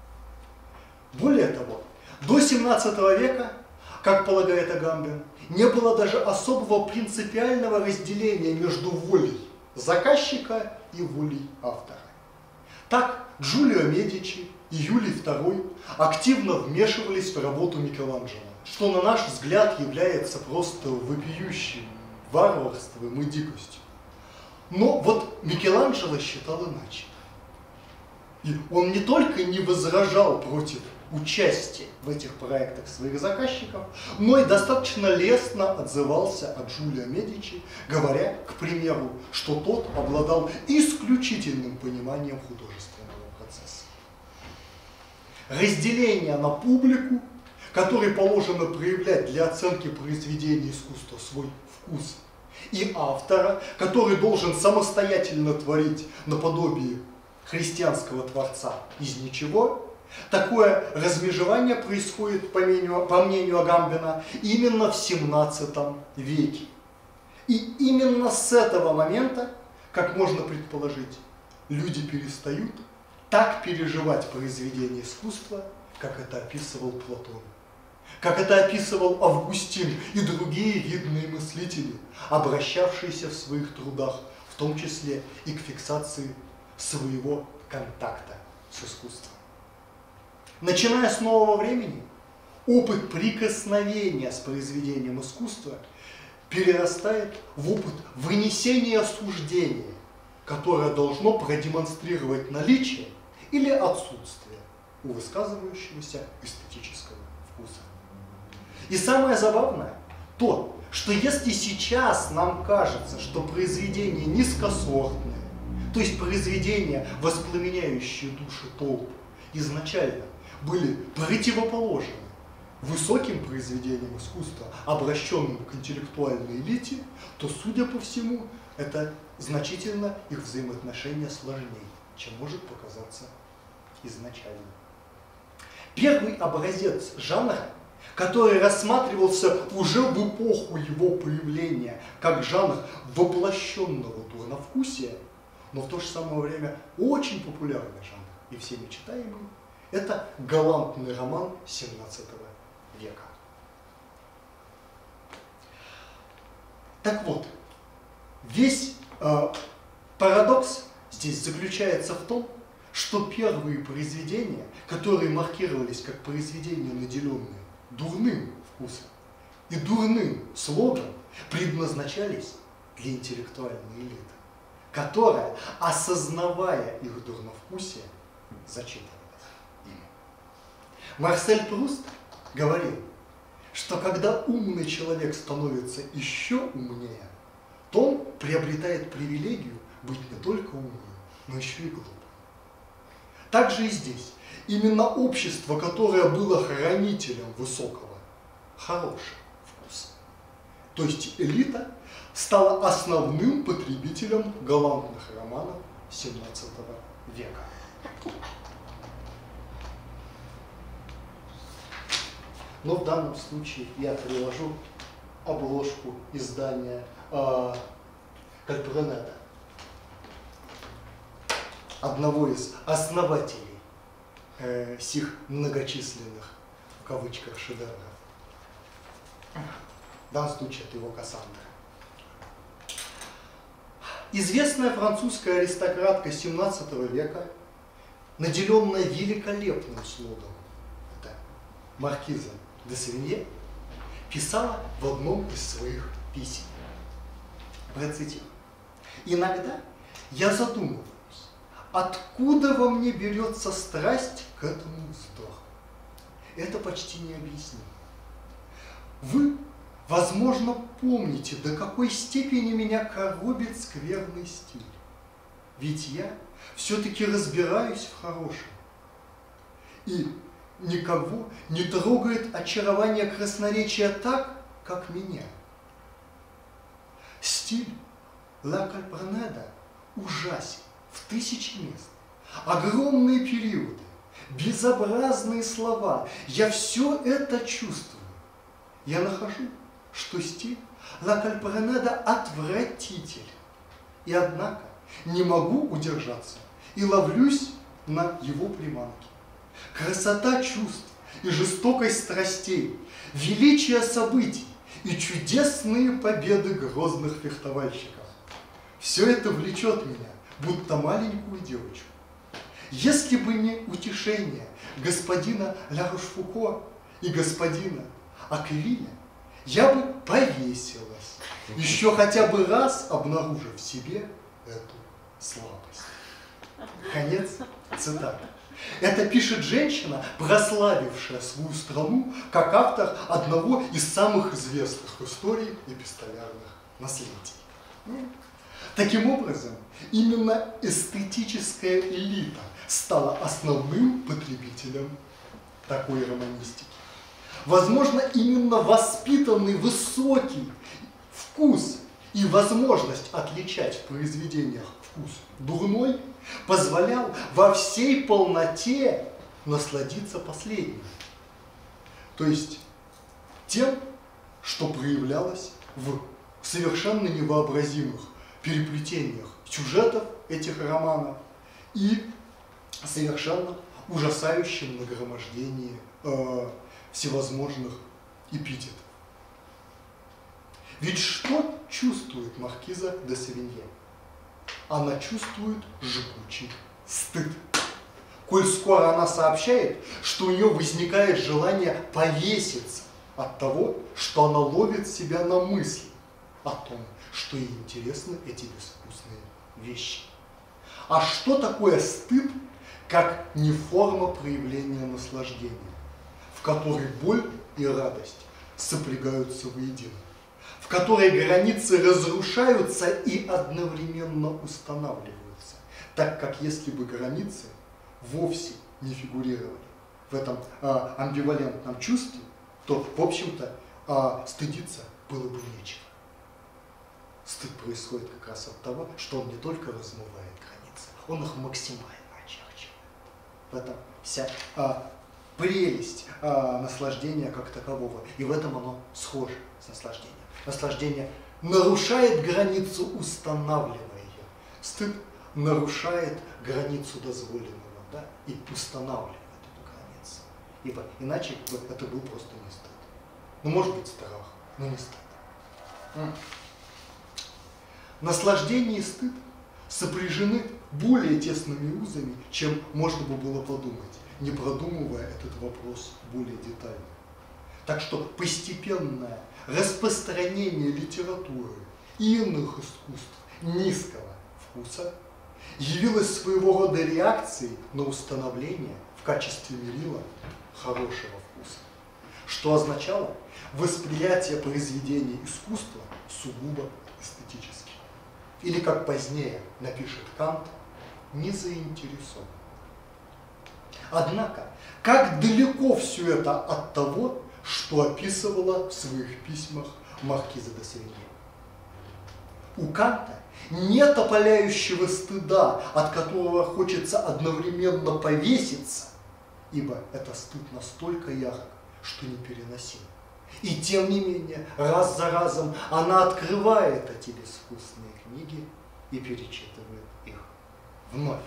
Более того, до семнадцатого века, как полагает Агамбен, не было даже особого принципиального разделения между волей заказчика и волей автора. Так Джулио Медичи и Юлий второй активно вмешивались в работу Микеланджело, что на наш взгляд является просто вопиющим варварством и дикостью. Но вот Микеланджело считал иначе. И он не только не возражал против участия в этих проектах своих заказчиков, но и достаточно лестно отзывался о Джулио Медичи, говоря, к примеру, что тот обладал исключительным пониманием художественного процесса. Разделение на публику, которой положено проявлять для оценки произведения искусства свой вкус, и автора, который должен самостоятельно творить наподобие христианского творца из ничего, такое размежевание происходит, по мнению, по мнению Агамбена, именно в семнадцатом веке. И именно с этого момента, как можно предположить, люди перестают так переживать произведение искусства, как это описывал Платон, как это описывал Августин и другие видные мыслители, обращавшиеся в своих трудах, в том числе и к фиксации своего контакта с искусством. Начиная с нового времени, опыт прикосновения с произведением искусства перерастает в опыт вынесения суждения, которое должно продемонстрировать наличие или отсутствие у высказывающегося эстетического вкуса. И самое забавное то, что если сейчас нам кажется, что произведение низкосортное, то есть произведения, воспламеняющие души толп, изначально были противоположны высоким произведениям искусства, обращенным к интеллектуальной элите, то, судя по всему, это значительно их взаимоотношения сложнее, чем может показаться изначально. Первый образец жанра, который рассматривался уже в эпоху его появления как жанр воплощенного дурновкусия, но в то же самое время очень популярный жанр и всеми читаемый, это галантный роман семнадцатого века. Так вот, весь э, парадокс здесь заключается в том, что первые произведения, которые маркировались как произведения, наделенные дурным вкусом и дурным слогом, предназначались для интеллектуальной элиты, которая, осознавая их дурновкусие, зачитывалась ими. Марсель Пруст говорил, что когда умный человек становится еще умнее, то он приобретает привилегию быть не только умным, но еще и глупым. Так же и здесь. Именно общество, которое было хранителем высокого, хорошего вкуса, то есть элита, стала основным потребителем галантных романов семнадцатого века. Но в данном случае я приложу обложку издания э, Кальпренета, одного из основателей э, сих многочисленных, в кавычках, шедевров. В данном случае это его Кассандра. Известная французская аристократка семнадцатого века, наделенная великолепным слогом, это маркиза де Севинье, писала в одном из своих писем. Процитирую. «Иногда я задумываюсь, откуда во мне берется страсть к этому вздоху. Это почти необъяснимо. Вы, возможно, помните, до какой степени меня коробит скверный стиль. Ведь я все-таки разбираюсь в хорошем. И никого не трогает очарование красноречия так, как меня. Стиль Ла Кальпренеда ужасен в тысячи мест. Огромные периоды, безобразные слова. Я все это чувствую. я нахожу, что стиль Ла Кальпронеда отвратителен. И однако не могу удержаться и ловлюсь на его приманке. Красота чувств и жестокость страстей, величие событий и чудесные победы грозных фехтовальщиков. Все это влечет меня, будто маленькую девочку. Если бы не утешение господина Ля Рошфуко и господина Аквиля, я бы повесилась, еще хотя бы раз обнаружив в себе эту слабость. Конец цитаты. Это пишет женщина, прославившая свою страну как автор одного из самых известных историй эпистолярных наследий. Таким образом, именно эстетическая элита стала основным потребителем такой романистики. Возможно, именно воспитанный высокий вкус и возможность отличать в произведениях вкус дурной позволял во всей полноте насладиться последним. То есть тем, что проявлялось в совершенно невообразимых переплетениях сюжетов этих романов и совершенно ужасающем нагромождении э, всевозможных эпитетов. Ведь что чувствует маркиза де Савинье? Она чувствует жгучий стыд. Коль скоро она сообщает, что у нее возникает желание повеситься от того, что она ловит себя на мысли о том, что ей интересны эти безвкусные вещи. А что такое стыд, как не форма проявления наслаждения, в которой боль и радость сопрягаются воедино, в которой границы разрушаются и одновременно устанавливаются, так как если бы границы вовсе не фигурировали в этом а, амбивалентном чувстве, то, в общем-то, а, стыдиться было бы нечего. Стыд происходит как раз от того, что он не только размывает границы, он их максимально очерчивает. В этом вся а, прелесть а, наслаждения как такового, и в этом оно схоже с наслаждением. Наслаждение нарушает границу, устанавливая ее. Стыд нарушает границу дозволенного, да, и устанавливает эту границу. Ибо иначе это был просто не стыд. Ну, может быть, страх, но не стыд. Наслаждение и стыд сопряжены более тесными узами, чем можно бы было подумать, не продумывая этот вопрос более детально. Так что постепенное распространение литературы и иных искусств низкого вкуса явилось своего рода реакцией на установление в качестве мерила хорошего вкуса, что означало восприятие произведений искусства сугубо эстетически. Или, как позднее напишет Кант, не заинтересован. Однако, как далеко все это от того, что описывала в своих письмах маркиза де Савинье. У Канта нет опаляющего стыда, от которого хочется одновременно повеситься, ибо это стыд настолько ярок, что непереносим. И тем не менее, раз за разом она открывает эти безвкусные книги и перечитывает их вновь.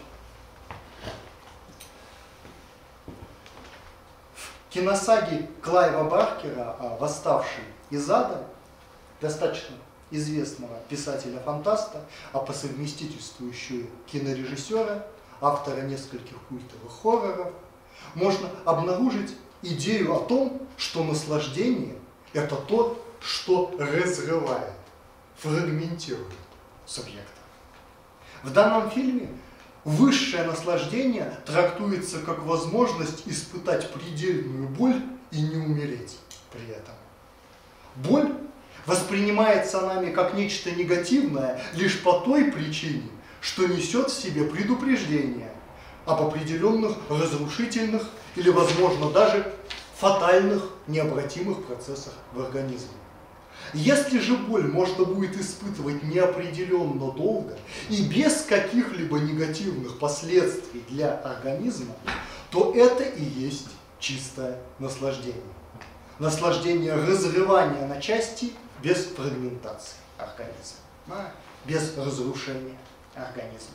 В киносаге Клайва Баркера «Восставший из ада», достаточно известного писателя-фантаста, а по совместительству еще и кинорежиссера, автора нескольких культовых хорроров, можно обнаружить идею о том, что наслаждение – это то, что разрывает, фрагментирует субъекта. В данном фильме высшее наслаждение трактуется как возможность испытать предельную боль и не умереть при этом. Боль воспринимается нами как нечто негативное лишь по той причине, что несет в себе предупреждение об определенных разрушительных или, возможно, даже фатальных, необратимых процессах в организме. Если же боль можно будет испытывать неопределенно долго и без каких-либо негативных последствий для организма, то это и есть чистое наслаждение. наслаждение разрывания на части без фрагментации организма, да, без разрушения организма.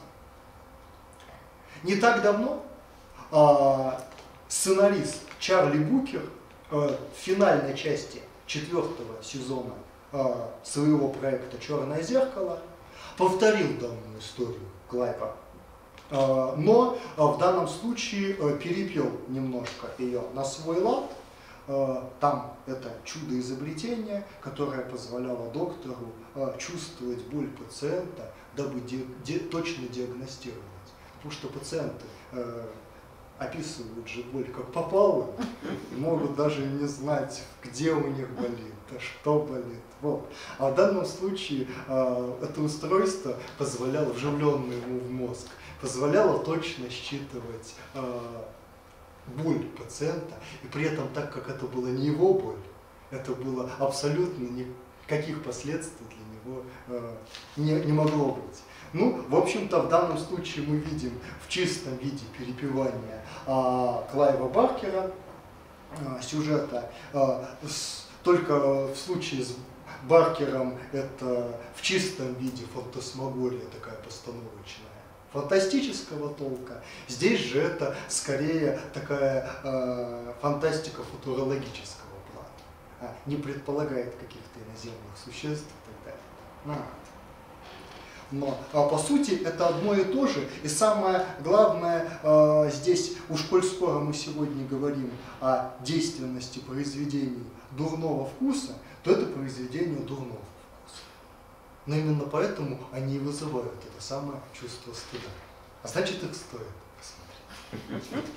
Не так давно а, сценарист Чарли Букер а, в финальной части четвертого сезона а, своего проекта «Черное зеркало» повторил данную историю Клайва, а, но а, в данном случае а, перепел немножко ее на свой лад. А, там это чудо-изобретение, которое позволяло доктору а, чувствовать боль пациента, дабы ди ди точно диагностировать. Потому что пациенты э, описывают же боль как попало, могут даже не знать, где у них болит, а что болит. Вот. А в данном случае э, это устройство позволяло, вживленное ему в мозг, позволяло точно считывать э, боль пациента, и при этом, так как это была не его боль, это было абсолютно никаких последствий для него э, не, не могло быть. Ну, в общем-то, в данном случае мы видим в чистом виде перепевания а, Клайва Баркера а, сюжета. А, с, только в случае с Баркером это в чистом виде фантасмагория такая постановочная, фантастического толка. Здесь же это скорее такая а, фантастика футурологического плана. А, не предполагает каких-то иноземных существ и так далее. А. Но а, по сути это одно и то же. И самое главное э, здесь, уж коль скоро мы сегодня говорим о действенности произведений дурного вкуса, то это произведение дурного вкуса. Но именно поэтому они и вызывают это самое чувство стыда. А значит, их стоит посмотреть.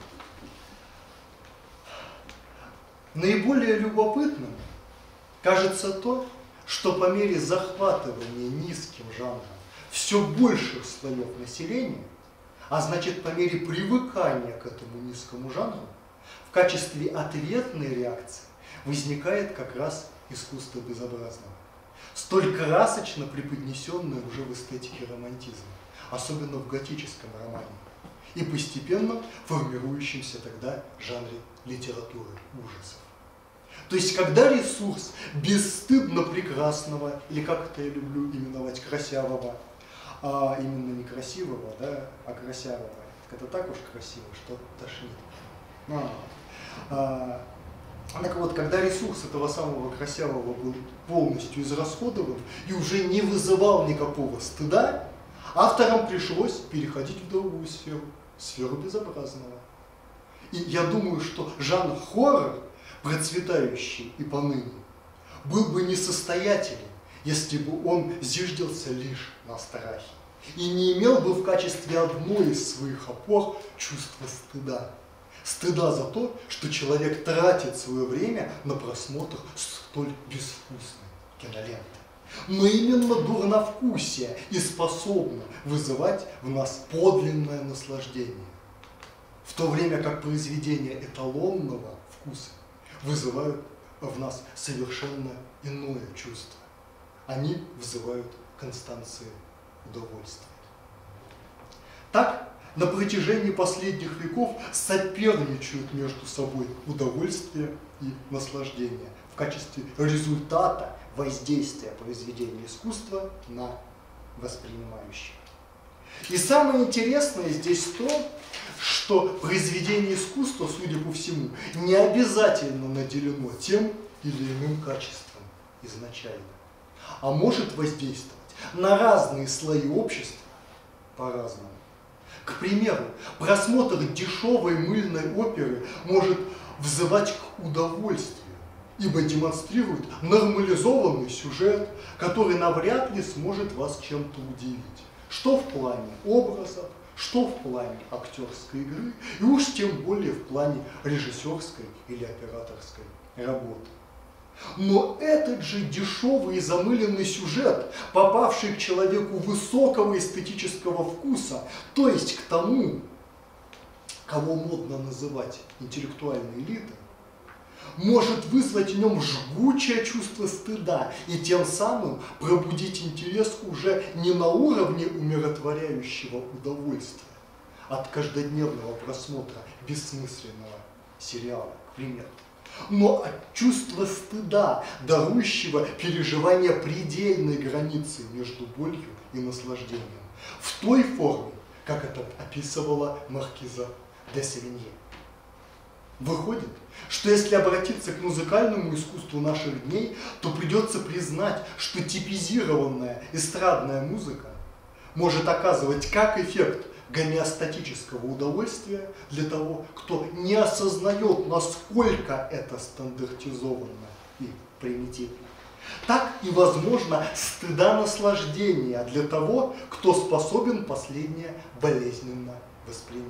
Наиболее любопытным кажется то, что по мере захватывания низким жанром все больших слоев населения, а значит по мере привыкания к этому низкому жанру, в качестве ответной реакции возникает как раз искусство безобразного, столь красочно преподнесенное уже в эстетике романтизма, особенно в готическом романе, и постепенно формирующемся тогда жанре литературы ужасов. То есть, когда ресурс бесстыдно прекрасного, или как это я люблю именовать, красявого, а именно не красивого, да, а красявого, это так уж красиво, что тошнит. А, а, так вот, когда ресурс этого самого красивого был полностью израсходован и уже не вызывал никакого стыда, авторам пришлось переходить в другую сферу, сферу безобразного. И я думаю, что жанр хоррор, процветающий и поныне, был бы несостоятелен, если бы он зиждился лишь на страхе и не имел бы в качестве одной из своих опор чувство стыда. Стыда за то, что человек тратит свое время на просмотр столь безвкусной киноленты. Но именно дурновкусие и способно вызывать в нас подлинное наслаждение, в то время как произведения эталонного вкуса вызывают в нас совершенно иное чувство. Они вызывают констанции удовольствия. Так, на протяжении последних веков соперничают между собой удовольствие и наслаждение в качестве результата воздействия произведения искусства на воспринимающих. И самое интересное здесь то, что произведение искусства, судя по всему, не обязательно наделено тем или иным качеством изначально, а может воздействовать на разные слои общества по-разному. К примеру, просмотр дешевой мыльной оперы может взывать к удовольствию, ибо демонстрирует нормализованный сюжет, который навряд ли сможет вас чем-то удивить. Что в плане образов, что в плане актерской игры, и уж тем более в плане режиссерской или операторской работы. Но этот же дешевый и замыленный сюжет, попавший к человеку высокого эстетического вкуса, то есть к тому, кого модно называть интеллектуальной элитой, может вызвать в нем жгучее чувство стыда и тем самым пробудить интерес уже не на уровне умиротворяющего удовольствия от каждодневного просмотра бессмысленного сериала, к примеру, но от чувства стыда, дарующего переживание предельной границы между болью и наслаждением, в той форме, как это описывала маркиза де Севинье. Выходит, что если обратиться к музыкальному искусству наших дней, то придется признать, что типизированная эстрадная музыка может оказывать как эффект гомеостатического удовольствия для того, кто не осознает, насколько это стандартизованно и примитивно, так и, возможно, стыда наслаждения для того, кто способен последнее болезненно воспринять.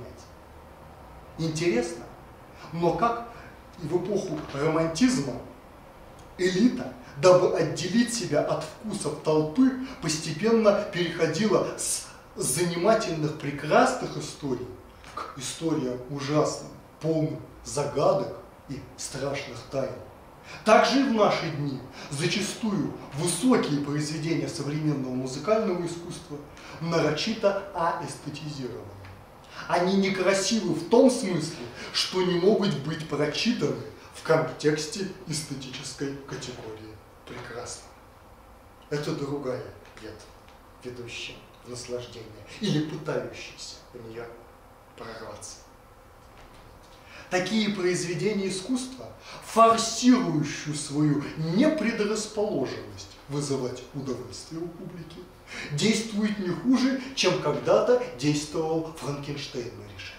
Интересно, но как и в эпоху романтизма элита, дабы отделить себя от вкусов толпы, постепенно переходила с занимательных, прекрасных историй к историям ужасным, полным загадок и страшных тайн. Также и в наши дни зачастую высокие произведения современного музыкального искусства нарочито аэстетизированы. Они некрасивы в том смысле, что не могут быть прочитаны в контексте эстетической категории прекрасного. Это другая беда, ведущая в наслаждение или пытающаяся в нее прорваться. Такие произведения искусства, форсирующие свою непредрасположенность вызывать удовольствие у публики, действуют не хуже, чем когда-то действовал Франкенштейн на решение.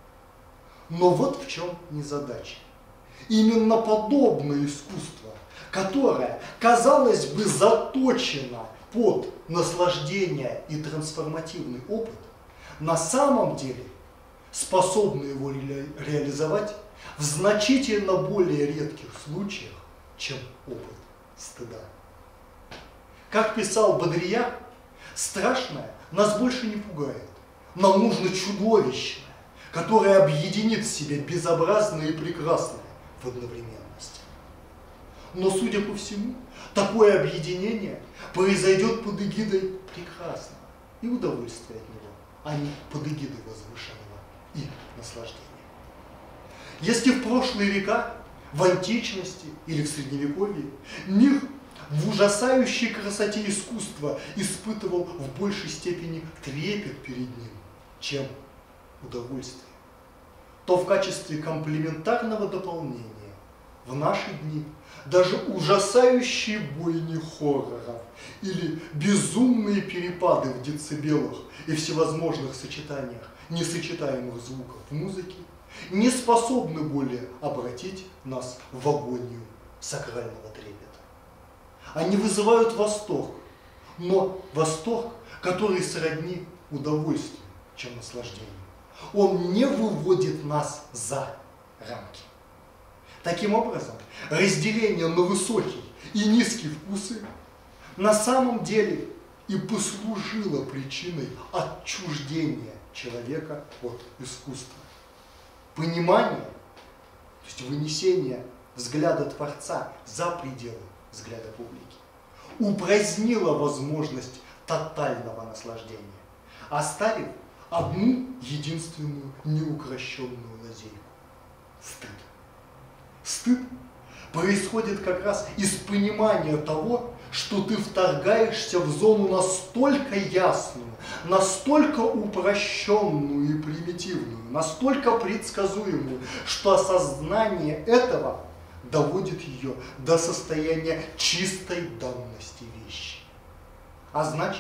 Но вот в чем незадача. Именно подобное искусство, которое, казалось бы, заточено под наслаждение и трансформативный опыт, на самом деле способны его ре реализовать в значительно более редких случаях, чем опыт стыда. Как писал Бодрияр, страшное нас больше не пугает. Нам нужно чудовищное, которое объединит в себе безобразное и прекрасное в одновременности. Но, судя по всему, такое объединение произойдет под эгидой прекрасного и удовольствия от него, а не под эгидой возвышенного и наслаждения. Если в прошлые века, в античности или в Средневековье мир в ужасающей красоте искусства испытывал в большей степени трепет перед ним, чем удовольствие, то в качестве комплементарного дополнения в наши дни даже ужасающие бойни хорроров или безумные перепады в децибелах и всевозможных сочетаниях несочетаемых звуков в музыке не способны более обратить нас в агонию сакрального трепета. Они вызывают восторг, но восторг, который сродни удовольствию, чем наслаждению. Он не выводит нас за рамки. Таким образом, разделение на высокие и низкие вкусы на самом деле и послужило причиной отчуждения человека от искусства. Понимание, то есть вынесение взгляда Творца за пределы взгляда публики, упразднило возможность тотального наслаждения, оставив одну единственную неукрощенную лазейку – стыд. Стыд происходит как раз из понимания того, что ты вторгаешься в зону настолько ясную, настолько упрощенную и примитивную, настолько предсказуемую, что осознание этого доводит ее до состояния чистой данности вещи. А значит,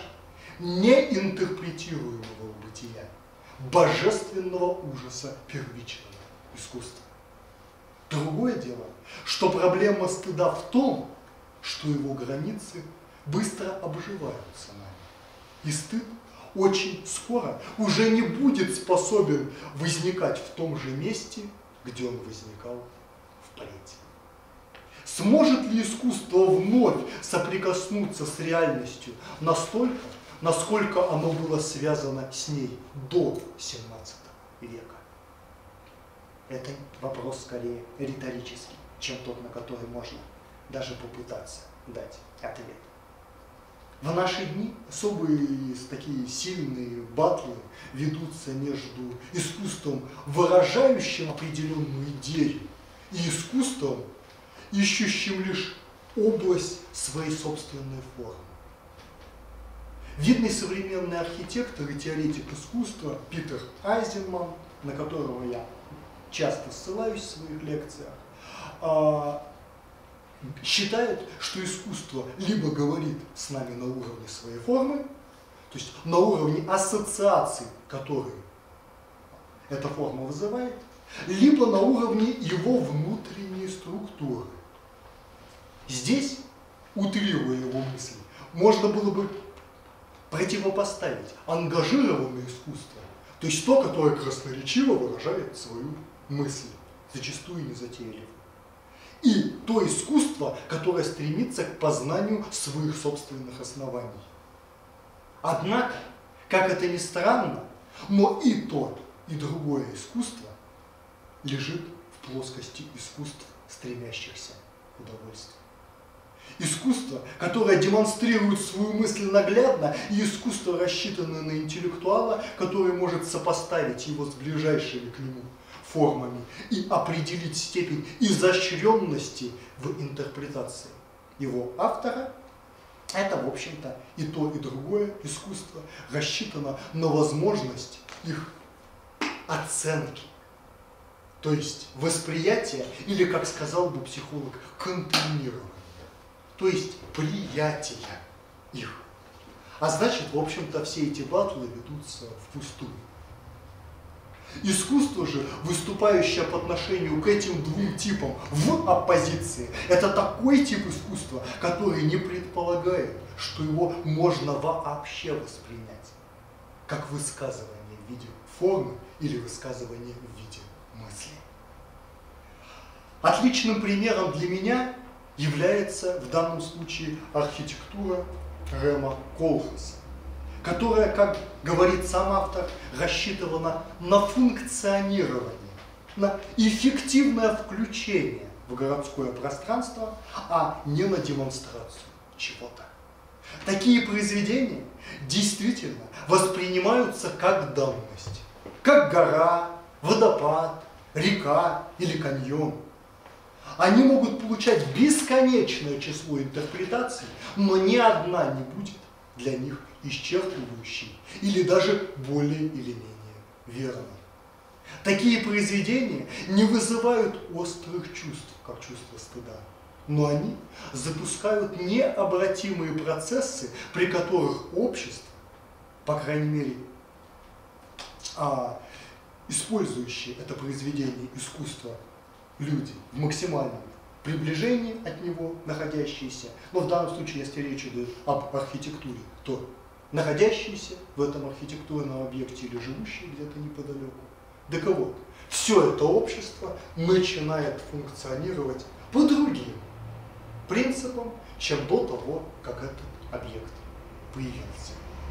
неинтерпретируемого бытия, божественного ужаса первичного искусства. Другое дело, что проблема стыда в том, что его границы быстро обживаются нами. И стыд очень скоро уже не будет способен возникать в том же месте, где он возникал впредь. Сможет ли искусство вновь соприкоснуться с реальностью настолько, насколько оно было связано с ней до семнадцатого века? Это вопрос скорее риторический, чем тот, на который можно даже попытаться дать ответ. В наши дни особые такие сильные батлы ведутся между искусством, выражающим определенную идею, и искусством, ищущим лишь область своей собственной формы. Видный современный архитектор и теоретик искусства Питер Айзенман, на которого я часто ссылаюсь в своих лекциях, считает, что искусство либо говорит с нами на уровне своей формы, то есть на уровне ассоциаций, которые эта форма вызывает, либо на уровне его внутренней структуры. Здесь, утрируя его мысли, можно было бы противопоставить ангажированное искусство, то есть то, которое красноречиво выражает свою мысль, зачастую незатейливо, и то искусство, которое стремится к познанию своих собственных оснований. Однако, как это ни странно, но и то, и другое искусство лежит в плоскости искусств, стремящихся к удовольствию. Искусство, которое демонстрирует свою мысль наглядно, и искусство, рассчитанное на интеллектуала, который может сопоставить его с ближайшими к нему формами и определить степень изощренности в интерпретации его автора, это, в общем-то, и то, и другое искусство рассчитано на возможность их оценки, то есть восприятия, или, как сказал бы психолог, контейнирования, то есть приятия их. А значит, в общем-то, все эти батлы ведутся впустую. Искусство же, выступающее по отношению к этим двум типам в оппозиции, это такой тип искусства, который не предполагает, что его можно вообще воспринять как высказывание в виде формы или высказывание в виде мысли. Отличным примером для меня является в данном случае архитектура Рема Колхаса, которая, как говорит сам автор, рассчитывана на функционирование, на эффективное включение в городское пространство, а не на демонстрацию чего-то. Такие произведения действительно воспринимаются как данность, как гора, водопад, река или каньон. Они могут получать бесконечное число интерпретаций, но ни одна не будет для них исчерпывающей или даже более или менее верной. Такие произведения не вызывают острых чувств, как чувство стыда, но они запускают необратимые процессы, при которых общество, по крайней мере, а, использующие это произведение искусства люди в максимальном приближении от него находящиеся, но в данном случае, если речь идет об архитектуре, то находящиеся в этом архитектурном объекте или живущие где-то неподалеку. Так вот, все это общество начинает функционировать по другим принципам, чем до того, как этот объект появился.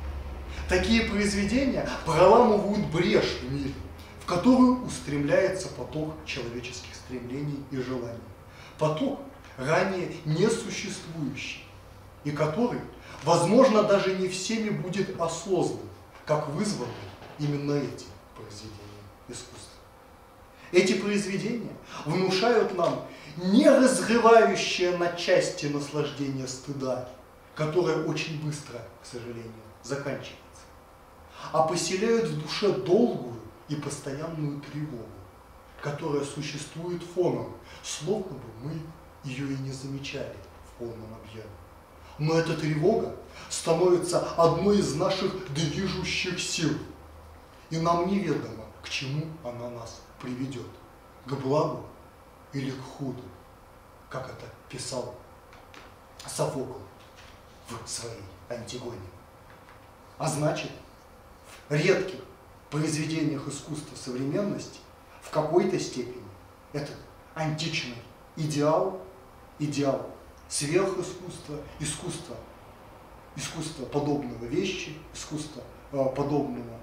Такие произведения проламывают брешь в мире, в которую устремляется поток человеческих стремлений и желаний. Поток, ранее несуществующий, и который, возможно, даже не всеми будет осознан, как вызваны именно эти произведения искусства. Эти произведения внушают нам не разрывающее на части наслаждение стыда, которое очень быстро, к сожалению, заканчивается, а поселяют в душе долгую и постоянную тревогу, которая существует фоном, словно бы мы ее и не замечали в полном объеме. Но эта тревога становится одной из наших движущих сил, и нам неведомо, к чему она нас приведет, к благу или к худу, как это писал Софокл в своей Антигоне. А значит, в редких произведениях искусства современности в какой-то степени этот античный идеал, идеал сверхискусства, искусства, искусства подобного вещи, искусства э, подобного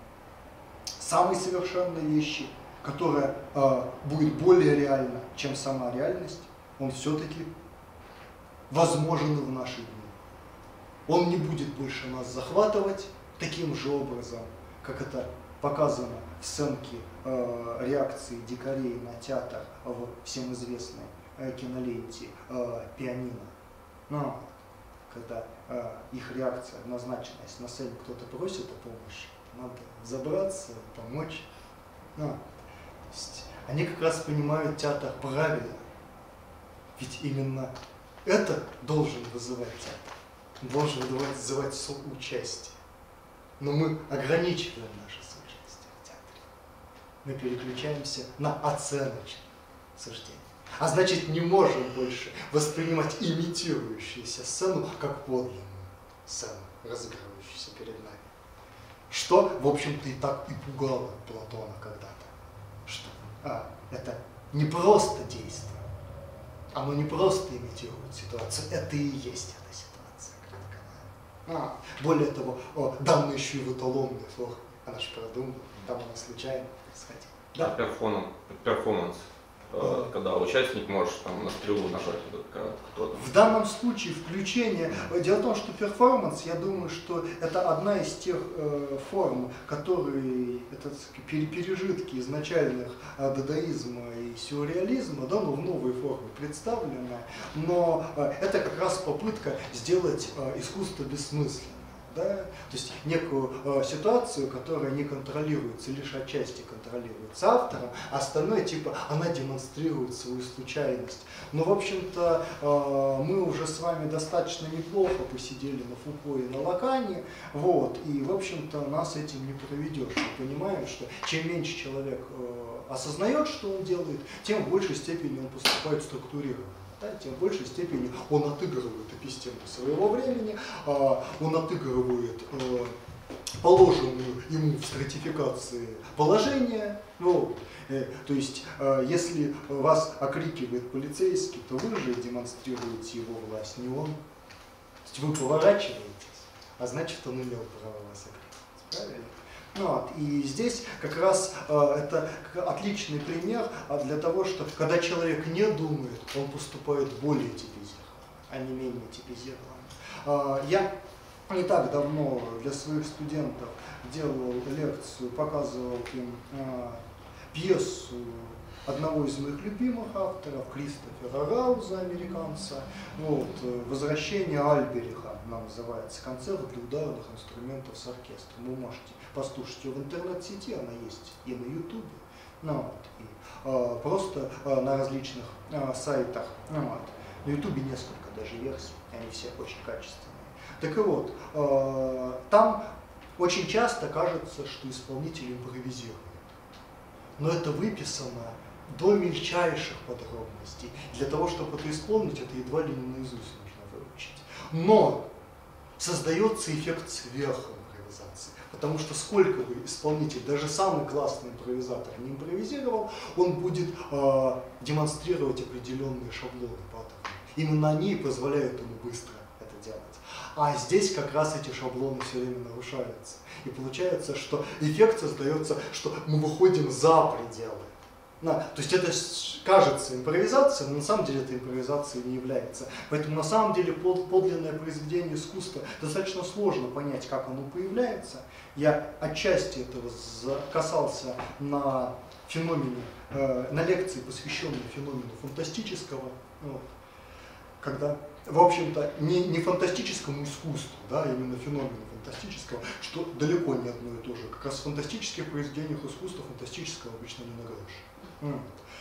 самой совершенной вещи, которая э, будет более реальна, чем сама реальность, он все-таки возможен в наши дни. Он не будет больше нас захватывать таким же образом, как это показано в сценке э, реакции дикарей на театр в всем известной э, киноленте э, «Пианино». Но когда э, их реакция однозначна, если на сцене кто-то просит о помощи, надо забраться, помочь. Ну, они как раз понимают театр правильно. Ведь именно это должен вызывать театр. Он должен вызывать соучастие. Но мы ограничиваем наше соучастие в театре. Мы переключаемся на оценочное суждение. А значит, не можем больше воспринимать имитирующуюся сцену как подлинную сцену, разыгрывающуюся перед нами. Что, в общем-то, и так и пугало Платона когда-то. Что а, это не просто действие, оно не просто имитирует ситуацию, это и есть эта ситуация. А, более того, о, данную еще и в эталонной форме. Она же продумана, там она случайно происходила. Да, перформанс. перформанс. Да. Когда участник может там, на стрелу нажать кто-то. В данном случае включение. Дело в том, что перформанс, я думаю, что это одна из тех э, форм, которые это пережитки изначальных э, дадаизма и сюрреализма, да, но в новой форме представленная. Но э, это как раз попытка сделать э, искусство бессмысленным. Да? То есть некую э, ситуацию, которая не контролируется, лишь отчасти контролируется автором, а остальное типа она демонстрирует свою случайность. Но в общем-то э, мы уже с вами достаточно неплохо посидели на Фуко и на Лакане, вот, и в общем-то нас этим не проведешь. Мы понимаем, что чем меньше человек э, осознает, что он делает, тем в большей степени он поступает структурированно. Да, тем в большей степени он отыгрывает эпистему своего времени, а, он отыгрывает а, положенную ему в стратификации положение. Вот. Э, то есть, а, если вас окрикивает полицейский, то вы же демонстрируете его власть, не он. То есть вы поворачиваетесь, а значит, он имел право вас окрикивать. Правильно? Ну, вот, и здесь как раз э, это отличный пример для того, что когда человек не думает, он поступает более типизированно, а не менее типизированно. Э, я не так давно для своих студентов делал лекцию, показывал им э, пьесу одного из моих любимых авторов, Кристофера Рауза, американца, вот, «Возвращение Альбериха», она называется, концерт для ударных инструментов с оркестром. Вы можете послушать ее в интернет-сети, она есть и на ютубе, ну, вот, и э, просто э, на различных э, сайтах. Ну, вот. На ютубе несколько даже версий, они все очень качественные. Так и вот, э, там очень часто кажется, что исполнитель импровизирует. Но это выписано до мельчайших подробностей. Для того, чтобы это исполнить, это едва ли не наизусть нужно выучить. Но создается эффект сверхимпровизации. Потому что сколько бы исполнитель, даже самый классный импровизатор не импровизировал, он будет э, демонстрировать определенные шаблоны, паттерны. Именно они позволяют ему быстро это делать. А здесь как раз эти шаблоны все время нарушаются. И получается, что эффект создается, что мы выходим за пределы. На, то есть это кажется импровизацией, но на самом деле это импровизацией не является. Поэтому на самом деле под, подлинное произведение искусства достаточно сложно понять, как оно появляется. Я отчасти этого касался на феномене, э, на лекции, посвященной феномену фантастического, вот, когда, в общем-то, не, не фантастическому искусству, да, именно феномену фантастического, что далеко не одно и то же. Как раз в фантастических произведениях искусства фантастического обычно не на грош.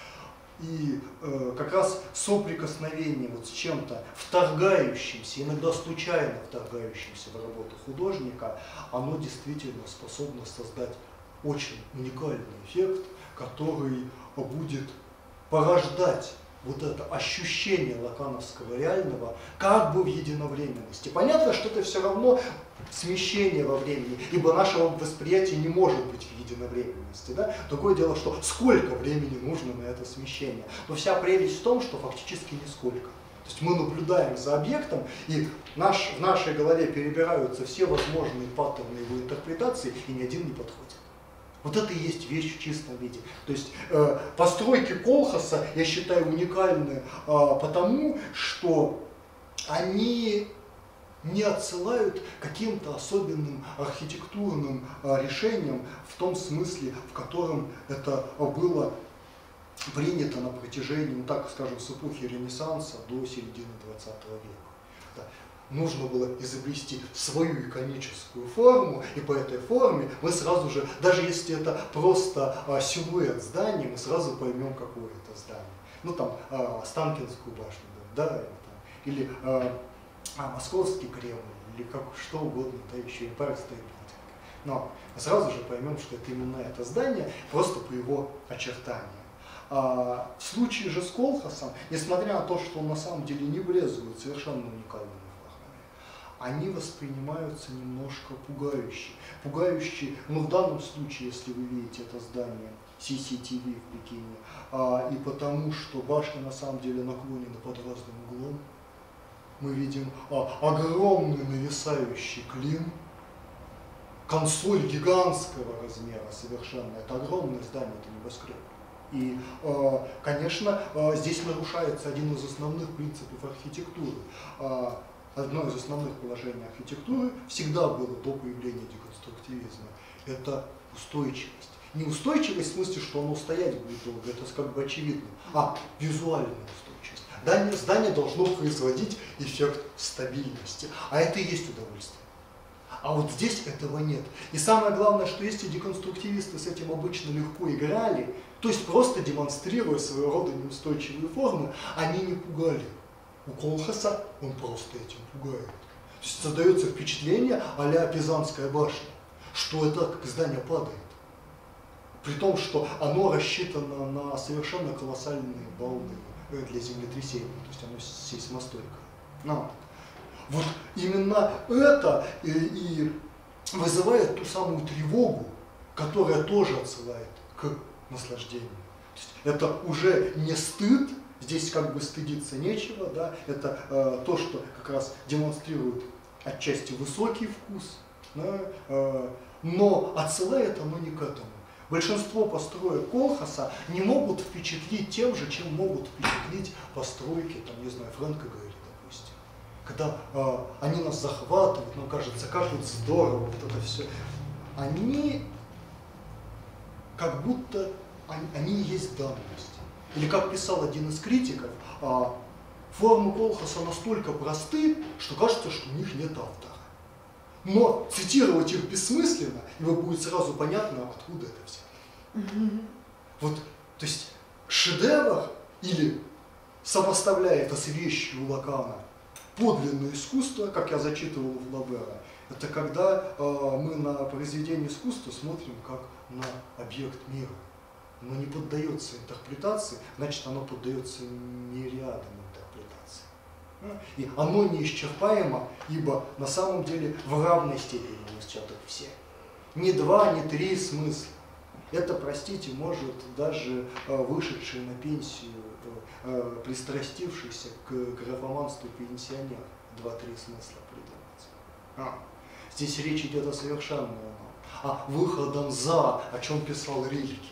И э, как раз соприкосновение вот с чем-то вторгающимся, иногда случайно вторгающимся в работу художника, оно действительно способно создать очень уникальный эффект, который будет порождать вот это ощущение лакановского реального как бы в единовременности. Понятно, что это все равно смещение во времени, ибо нашего восприятия не может быть в единовременности. Да? Другое дело, что сколько времени нужно на это смещение. Но вся прелесть в том, что фактически нисколько. То есть мы наблюдаем за объектом, и наш, в нашей голове перебираются все возможные паттерны его интерпретации, и ни один не подходит. Вот это и есть вещь в чистом виде. То есть э, постройки Колхаса, я считаю, уникальны э, потому, что они не отсылают каким-то особенным архитектурным э, решениям в том смысле, в котором это было принято на протяжении, ну так скажем, с эпохи Ренессанса до середины двадцатого века. Да. Нужно было изобрести свою иконическую форму, и по этой форме мы сразу же, даже если это просто а, силуэт здания, мы сразу поймем, какое это здание. Ну там а, Останкинскую башню, да, или, там, или а, а, Московский Кремль, или как что угодно, да, еще Empire State Building. Но мы сразу же поймем, что это именно это здание, просто по его очертаниям. А в случае же с Колхасом, несмотря на то, что он на самом деле не влезует совершенно уникальными формами, они воспринимаются немножко пугающе. Пугающие, ну в данном случае, если вы видите это здание си си ти ви в Пекине, а, и потому что башня на самом деле наклонена под разным углом, мы видим а, огромный нависающий клин, консоль гигантского размера совершенно, это огромное здание, это небоскреб. И, конечно, здесь нарушается один из основных принципов архитектуры. Одно из основных положений архитектуры всегда было до появления деконструктивизма. Это устойчивость. Не устойчивость в смысле, что оно стоять будет долго, это как бы очевидно, а визуальная устойчивость. Здание, здание должно производить эффект стабильности, а это и есть удовольствие. А вот здесь этого нет. И самое главное, что если деконструктивисты с этим обычно легко играли, то есть просто демонстрируя своего рода неустойчивые формы, они не пугали. У Колхаса он просто этим пугает. То есть создается впечатление а-ля Пизанская башня, что это как здание падает. При том, что оно рассчитано на совершенно колоссальные баллы для землетрясений, то есть оно сейсмостойкое. Но вот именно это и, и вызывает ту самую тревогу, которая тоже отсылает к наслаждению. То есть это уже не стыд, здесь как бы стыдиться нечего, да? Это э, то, что как раз демонстрирует отчасти высокий вкус, да? э, но отсылает оно не к этому. Большинство построек Колхаса не могут впечатлить тем же, чем могут впечатлить постройки, там, не знаю, Фрэнка Гэри, допустим. Когда э, они нас захватывают, нам кажется, как вот здорово, вот это все. Они как будто, они, они и есть данность. Или как писал один из критиков, э, формы Колхаса настолько просты, что кажется, что у них нет автора. Но цитировать их бессмысленно, и вам будет сразу понятно, откуда это все. Mm-hmm. Вот, то есть шедевр, или сопоставляя это с вещью Лакана, подлинное искусство, как я зачитывал в Лабера, это когда э, мы на произведение искусства смотрим как на объект мира. Оно не поддается интерпретации, значит оно поддается нереальным интерпретации. И оно неисчерпаемо, ибо на самом деле в равной степени исчерпывают все. Не два, не три смысла. Это, простите, может даже э, вышедший на пенсию, э, пристрастившийся к графоманству пенсионер два-три смысла придумать. А, здесь речь идет о совершенно ином, а выходом за, о чем писал Рильке.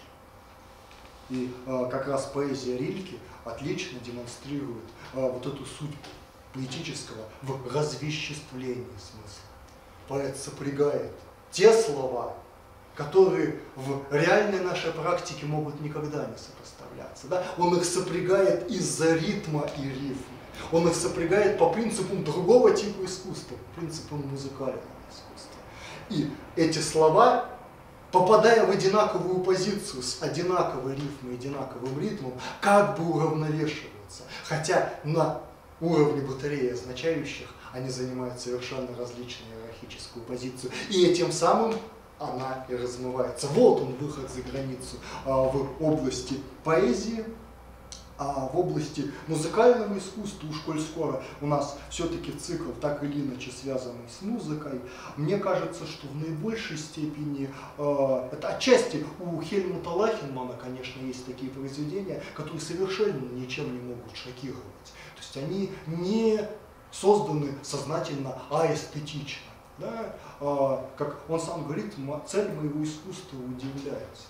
И э, как раз поэзия Рильке отлично демонстрирует э, вот эту суть поэтического в развеществлении смысла. Поэт сопрягает те слова, которые в реальной нашей практике могут никогда не сопоставляться. Да? Он их сопрягает из-за ритма и рифма. Он их сопрягает по принципам другого типа искусства, по принципам музыкального искусства. И эти слова, попадая в одинаковую позицию с одинаковой рифмой и одинаковым ритмом, как бы уравновешиваются. Хотя на уровне батареи означающих они занимают совершенно различную иерархическую позицию. И этим самым она и размывается. Вот он, выход за границу а, в области поэзии, а в области музыкального искусства, уж коль скоро у нас все-таки цикл так или иначе связанный с музыкой, мне кажется, что в наибольшей степени, э, это отчасти у Хельмута Лахенмана, конечно, есть такие произведения, которые совершенно ничем не могут шокировать. То есть они не созданы сознательно, а эстетично. Да? Э, как он сам говорит, цель моего искусства удивлять.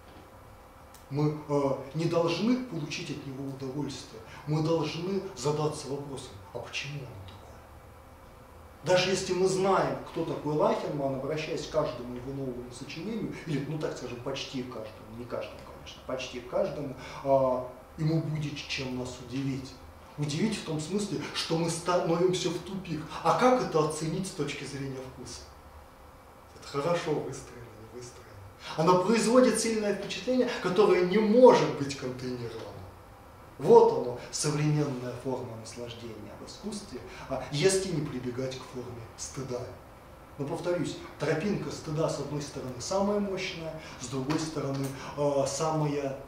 Мы э, не должны получить от него удовольствие, мы должны задаться вопросом, а почему он такой? Даже если мы знаем, кто такой Лахенман, обращаясь к каждому его новому сочинению, или, ну так скажем, почти каждому, не каждому, конечно, почти каждому, а, ему будет чем нас удивить. Удивить в том смысле, что мы становимся в тупик. А как это оценить с точки зрения вкуса? Это хорошо выстроено, не выстроено. Она производит сильное впечатление, которое не может быть контейнировано. Вот оно, современная форма наслаждения в искусстве, а если не прибегать к форме стыда. Но повторюсь, тропинка стыда с одной стороны самая мощная, с другой стороны самая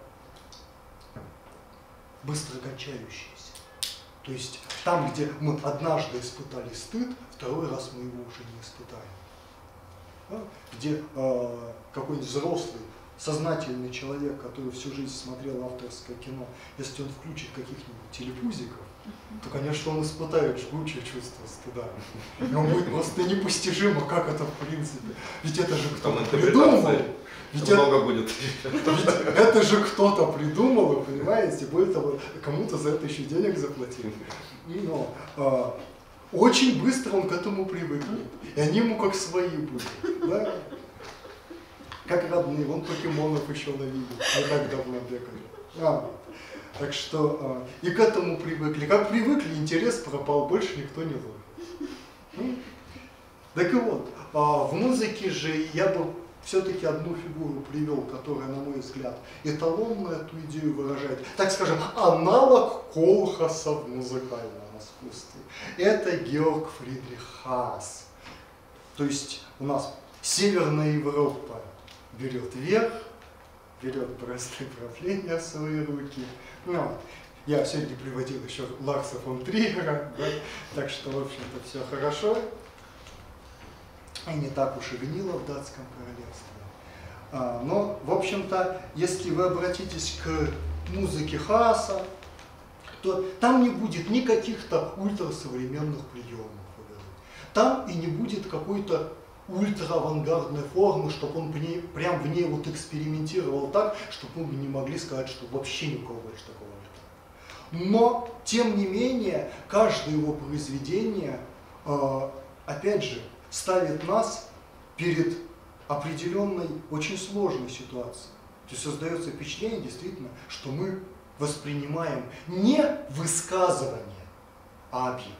быстро кончающаяся. То есть там, где мы однажды испытали стыд, второй раз мы его уже не испытаем. Да? Где э, какой-нибудь взрослый, сознательный человек, который всю жизнь смотрел авторское кино, если он включит каких-нибудь телепузиков, то, конечно, он испытает жгучее чувство стыда. И он будет просто непостижимо, как это в принципе. Ведь это же кто-то придумал. Ведь много это, будет. Ведь это же кто-то придумал, понимаете? Более того, кому-то за это еще денег заплатили. Но а, очень быстро он к этому привыкнет. И они ему как свои будут. Да? Как родные. Вон покемонов еще навидел. Не так давно бегали. А, так что а, и к этому привыкли. Как привыкли, интерес пропал, больше никто не ловит. Так и вот, а, в музыке же я бы все-таки одну фигуру привел, которая, на мой взгляд, эталонно эту идею выражает. Так скажем, аналог Колхаса в музыкальном искусстве. Это Георг Фридрих Хаас. То есть у нас Северная Европа берет верх, берет бразды правления в свои руки. Ну, я сегодня приводил еще Ларса фон Триера, да? Так что, в общем-то, все хорошо. И не так уж и гнило в датском королевстве. А, но, в общем-то, если вы обратитесь к музыке Хааса, то там не будет никаких-то ультрасовременных приемов. Там и не будет какой-то ультраавангардной формы, чтобы он ней, прям в ней вот экспериментировал так, чтобы мы не могли сказать, что вообще никого больше такого нет. Но, тем не менее, каждое его произведение, э, опять же, ставит нас перед определенной, очень сложной ситуацией. То есть создается впечатление, действительно, что мы воспринимаем не высказывание, а объект.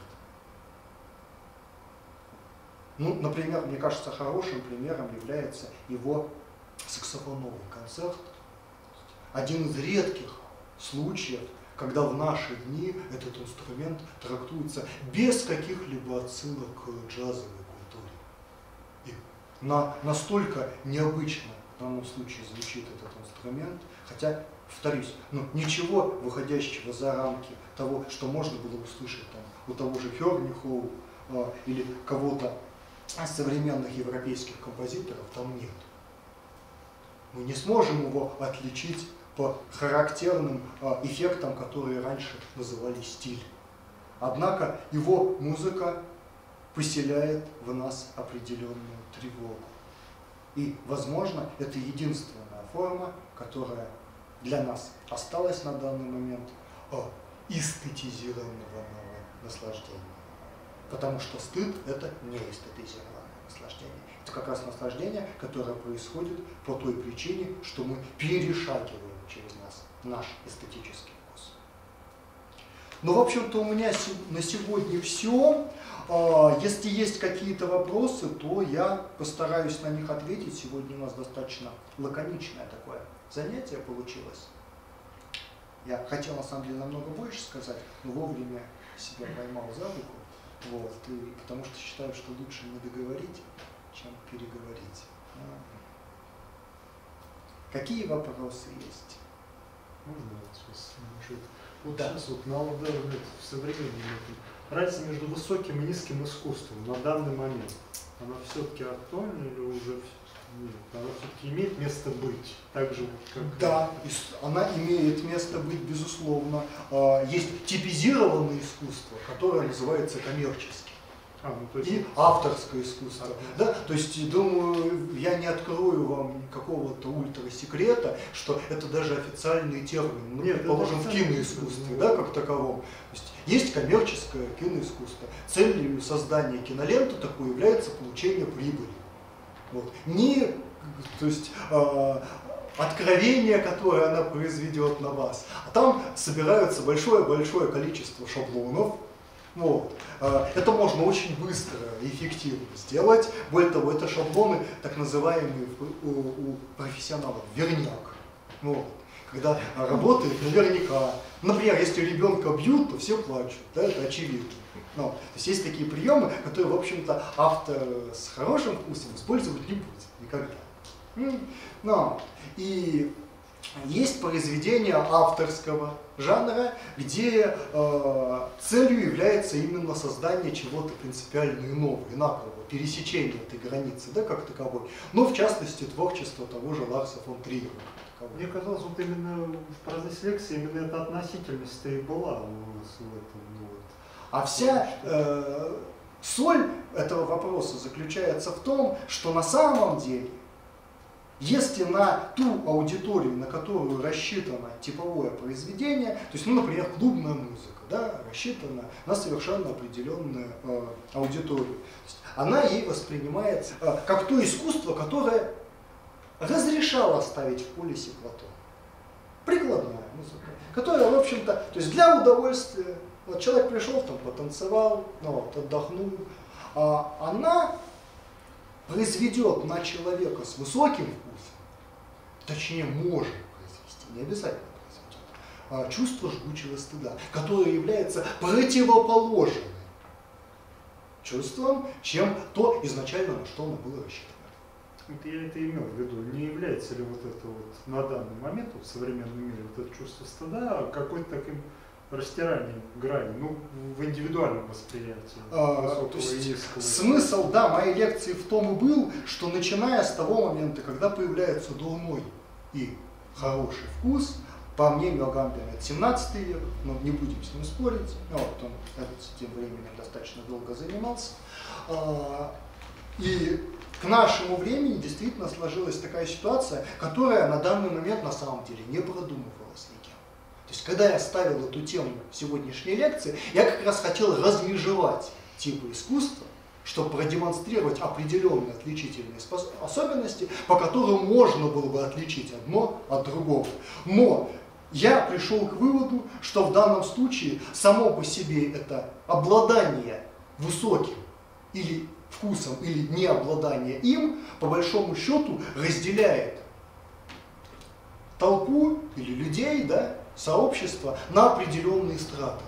Ну, например, мне кажется, хорошим примером является его саксофоновый концерт. Один из редких случаев, когда в наши дни этот инструмент трактуется без каких-либо отсылок к джазовой культуре. И на, настолько необычно в данном случае звучит этот инструмент, хотя, повторюсь, ну, ничего выходящего за рамки того, что можно было услышать там, у того же Фернихоу а, или кого-то современных европейских композиторов там нет. Мы не сможем его отличить по характерным а, эффектам, которые раньше называли стиль. Однако его музыка поселяет в нас определенную тревогу. И, возможно, это единственная форма, которая для нас осталась на данный момент а, эстетизированного наслаждения. Потому что стыд – это не эстетизированное наслаждение. Это как раз наслаждение, которое происходит по той причине, что мы перешагиваем через нас наш эстетический вкус. Ну, в общем-то, у меня на сегодня все. Если есть какие-то вопросы, то я постараюсь на них ответить. Сегодня у нас достаточно лаконичное такое занятие получилось. Я хотел, на самом деле, намного больше сказать, но вовремя себя поймал за руку. Вот, и потому что считаю, что лучше не договорить, чем переговорить. Какие вопросы есть? Можно сейчас немножко? Вот да. Сейчас вот на модерне, в современном разница между высоким и низким искусством на данный момент, она все-таки актуальна или уже нет? Она все-таки имеет место быть, так же как... Да, она имеет место быть, безусловно. Есть типизированное искусство, которое называется коммерческим. А, ну, то есть... И авторское искусство. А, да? То есть, думаю, я не открою вам какого-то ультрасекрета, что это даже официальный термин, ну, предположим, в киноискусстве, да, как таковом. То есть, есть коммерческое киноискусство. Целью создания киноленты такой является получение прибыли. Вот. Не, то есть, э, откровение, которое она произведет на вас. А там собираются большое-большое количество шаблонов. Вот. Это можно очень быстро и эффективно сделать. Более того, это шаблоны, так называемые у, у профессионалов, верняк. Вот. Когда работает наверняка. Например, если ребенка бьют, то все плачут. Да, это очевидно. Но, то есть есть такие приемы, которые, в общем-то, автор с хорошим вкусом использовать не будет никогда. Но, и есть произведения авторского жанра, где э, целью является именно создание чего-то принципиально иного, инакового, пересечения этой границы, да, как таковой. Но, в частности, творчество того же Ларса фон Триера. Мне казалось, вот именно в процессе лекции именно эта относительность-то и была у нас в этом. Вот. А вся э, соль этого вопроса заключается в том, что на самом деле, если на ту аудиторию, на которую рассчитано типовое произведение, то есть, ну, например, клубная музыка, да, рассчитана на совершенно определенную э, аудиторию, то есть она ей воспринимается э, как то искусство, которое разрешало ставить в полисе Платона. Прикладная музыка, которая, в общем-то, то есть для удовольствия, вот человек пришел, там, потанцевал, ну, вот, отдохнул, а она произведет на человека с высоким вкусом, точнее, может произвести, не обязательно произведет, чувство жгучего стыда, которое является противоположным чувством, чем то изначально, на что оно было рассчитано. Вот я это имел в виду. Не является ли вот это вот на данный момент вот, в современном мире вот это чувство стыда какой-то таким растиранием грани, ну, в индивидуальном восприятии а, то есть смысл, да, моей лекции в том и был, что начиная с того момента, когда появляется дурной и хороший вкус, по мнению Агамбера, это семнадцатый век, но не будем с ним спорить, ну, вот он этим временем достаточно долго занимался, а, и к нашему времени действительно сложилась такая ситуация, которая на данный момент на самом деле не продумывалась никем. То есть, когда я ставил эту тему сегодняшней лекции, я как раз хотел размежевать типы искусства, чтобы продемонстрировать определенные отличительные особенности, по которым можно было бы отличить одно от другого. Но я пришел к выводу, что в данном случае само по себе это обладание высоким или вкусом или необладание им, по большому счету, разделяет толпу или людей, да, сообщество на определенные страты.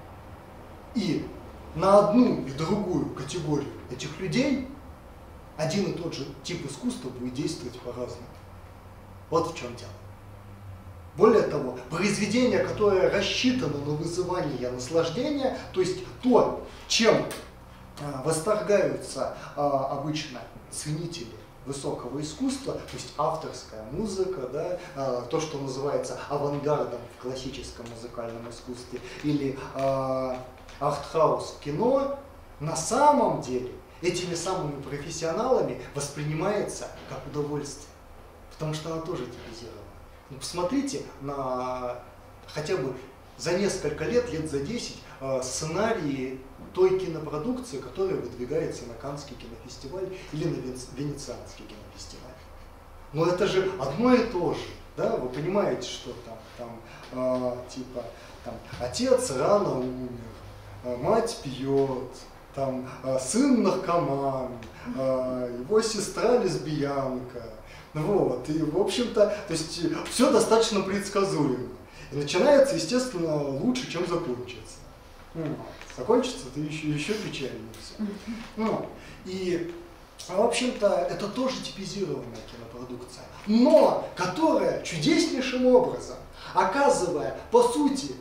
И на одну и другую категорию этих людей один и тот же тип искусства будет действовать по-разному. Вот в чем дело. Более того, произведение, которое рассчитано на вызывание наслаждения, то есть то, чем восторгаются а, обычно ценители высокого искусства, то есть авторская музыка, да, а, то, что называется авангардом в классическом музыкальном искусстве, или а, артхаус кино, на самом деле этими самыми профессионалами воспринимается как удовольствие, потому что она тоже типизирована. Ну, посмотрите на хотя бы за несколько лет, лет за десять, сценарии той кинопродукции, которая выдвигается на Каннский кинофестиваль или на Венецианский кинофестиваль. Но это же одно и то же, да? Вы понимаете, что там, там э, типа, там, отец рано умер, мать пьет, там, э, сын наркоман, э, его сестра лесбиянка. Вот, и в общем-то, то есть все достаточно предсказуемо. И начинается, естественно, лучше, чем закончится. Закончится это еще, еще печальнее все. Ну, и, в общем-то, это тоже типизированная кинопродукция, но которая чудеснейшим образом, оказывая, по сути,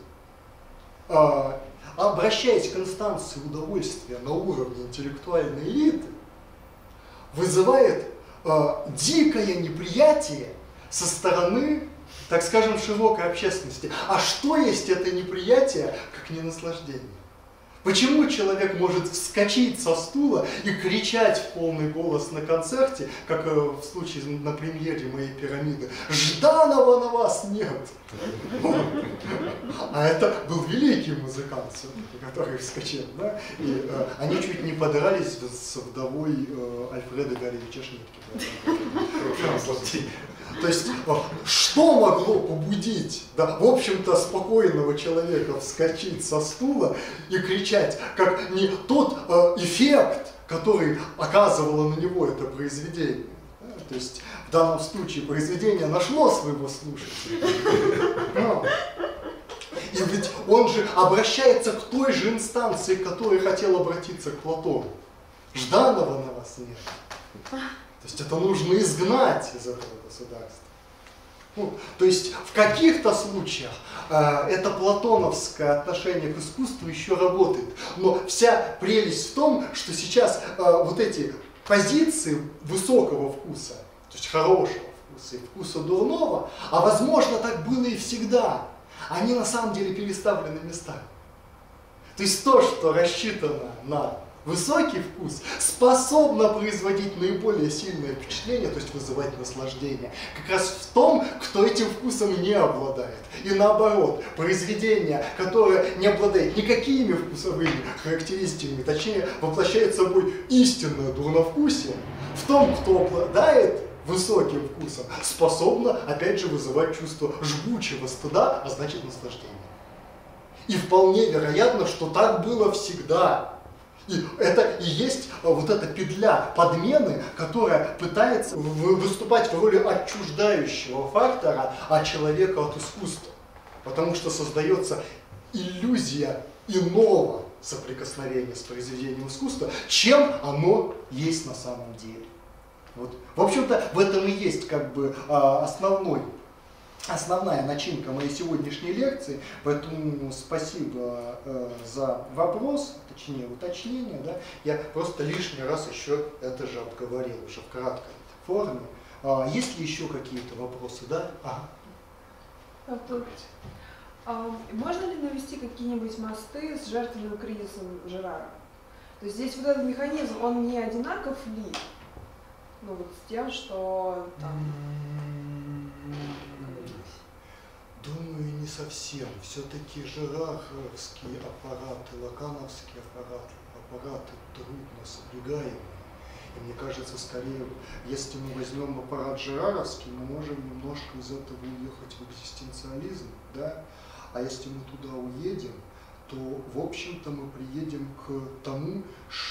э, обращаясь к инстанции удовольствия на уровне интеллектуальной элиты, вызывает э, дикое неприятие со стороны, так скажем, широкой общественности. А что есть это неприятие, как не наслаждение? Почему человек может вскочить со стула и кричать в полный голос на концерте, как в случае на премьере моей пирамиды: «Жданова на вас нет!» А это был великий музыкант, который вскочил, да? И э, они чуть не подрались с вдовой э, Альфреда Гаревича Шнитке. То есть, что могло побудить, да, в общем-то, спокойного человека вскочить со стула и кричать, как не тот э, эффект, который оказывало на него это произведение. Да? То есть, в данном случае произведение нашло своего слушателя. И ведь он же обращается к той же инстанции, к которой хотел обратиться к Платону. Жданова на вас нет. То есть это нужно изгнать из этого государства. Ну, то есть в каких-то случаях э, это платоновское отношение к искусству еще работает. Но вся прелесть в том, что сейчас э, вот эти позиции высокого вкуса, то есть хорошего вкуса и вкуса дурного, а возможно так было и всегда, они на самом деле переставлены местами. То есть то, что рассчитано на высокий вкус, способно производить наиболее сильное впечатление, то есть вызывать наслаждение, как раз в том, кто этим вкусом не обладает. И наоборот, произведение, которое не обладает никакими вкусовыми характеристиками, точнее воплощает собой истинное дурновкусие, в том, кто обладает высоким вкусом, способно, опять же, вызывать чувство жгучего стыда, а значит наслаждение. И вполне вероятно, что так было всегда. И это и есть вот эта петля подмены, которая пытается выступать в роли отчуждающего фактора от человека от искусства. Потому что создается иллюзия иного соприкосновения с произведением искусства, чем оно есть на самом деле. Вот. В общем-то, в этом и есть как бы основной, основная начинка моей сегодняшней лекции, поэтому спасибо э, за вопрос, точнее уточнение. Да? Я просто лишний раз еще это же обговорил уже в краткой форме. А, есть ли еще какие-то вопросы? Да? Ага. А тут, а, можно ли навести какие-нибудь мосты с жертвенным кризисом Жерара? То есть здесь вот этот механизм, он не одинаков ли? Ну вот с тем, что там... Думаю, не совсем. Все-таки жераровские аппараты, лакановские аппараты, аппараты трудно соблюдаемые. И мне кажется, скорее, если мы возьмем аппарат жераровский, мы можем немножко из этого уехать в экзистенциализм, да? А если мы туда уедем, то, в общем-то, мы приедем к тому,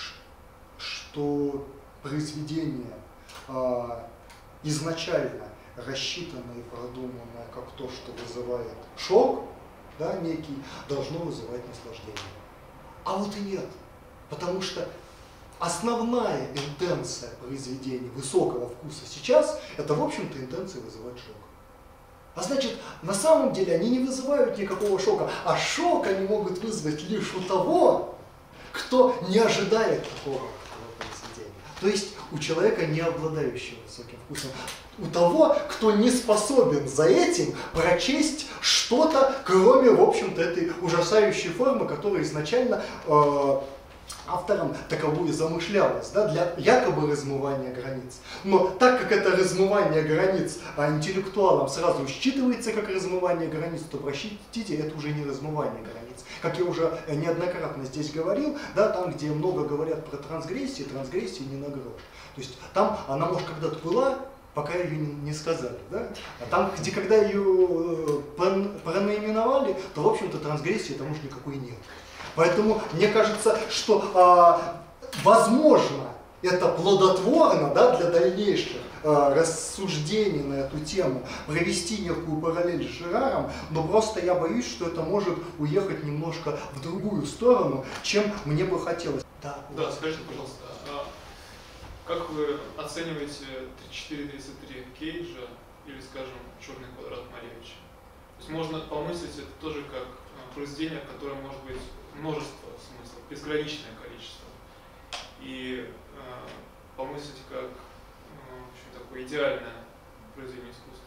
что произведение а, изначально рассчитанное и продуманное как то, что вызывает шок, да, некий, должно вызывать наслаждение. А вот и нет. Потому что основная интенция произведений высокого вкуса сейчас, это, в общем-то, интенция вызывать шок. А значит, на самом деле они не вызывают никакого шока, а шок они могут вызвать лишь у того, кто не ожидает такого произведения. То есть у человека, не обладающего высоким вкусом, у того, кто не способен за этим прочесть что-то, кроме, в общем-то, этой ужасающей формы, которая изначально э, автором таковую замышлялась, да, для якобы размывания границ. Но так как это размывание границ а интеллектуалам сразу считывается как размывание границ, то, простите, это уже не размывание границ. Как я уже неоднократно здесь говорил, да, там, где много говорят про трансгрессии, трансгрессии не на грош. То есть там она, может, когда-то была, пока ее не, не сказали. Да? А там, где когда ее пронаименовали, то, в общем-то, трансгрессии там уже никакой нет. Поэтому мне кажется, что а, возможно, это плодотворно, да, для дальнейших а, рассуждений на эту тему, провести некую параллель с Жераром, но просто я боюсь, что это может уехать немножко в другую сторону, чем мне бы хотелось. Да, да, скажите, пожалуйста, а как вы оцениваете тридцать четыре тридцать три Кейджа или, скажем, «Черный квадрат» Малевича? То есть можно помыслить это тоже как произведение, которое может быть множество смыслов, безграничное количество. И э, помыслить как э, в общем, такое идеальное произведение искусства.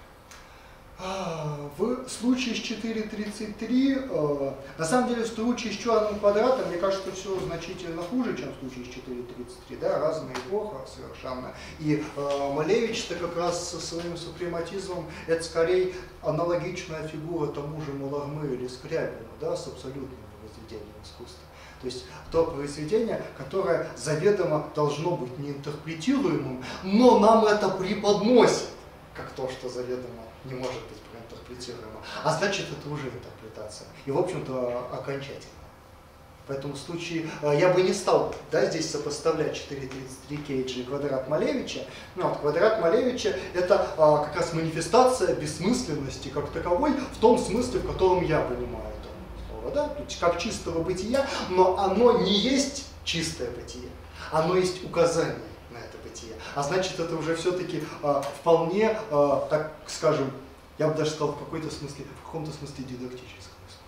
В случае с четыре тридцать три, э, на самом деле в случае с «Черным квадратом», мне кажется, все значительно хуже, чем в случае с четыре тридцать три, да, разная эпоха совершенно. И э, Малевич-то как раз со своим супрематизмом, это скорее аналогичная фигура тому же Маларме или Скрябину, да, с абсолютным произведением искусства. То есть то произведение, которое заведомо должно быть неинтерпретируемым, но нам это преподносит. как то, что заведомо не может быть проинтерпретируемо. А значит, это уже интерпретация. И, в общем-то, окончательно. Поэтому в случае, я бы не стал, да, здесь сопоставлять четыре тридцать три Кейджа и квадрат Малевича. Ну, вот, квадрат Малевича – это а, как раз манифестация бессмысленности как таковой, в том смысле, в котором я понимаю это слово, да, то есть как чистого бытия, но оно не есть чистое бытие, оно есть указание на это бытие. А значит, это уже все-таки а, вполне, а, так скажем, я бы даже сказал, в какой-то смысле, в каком-то смысле дидактическое.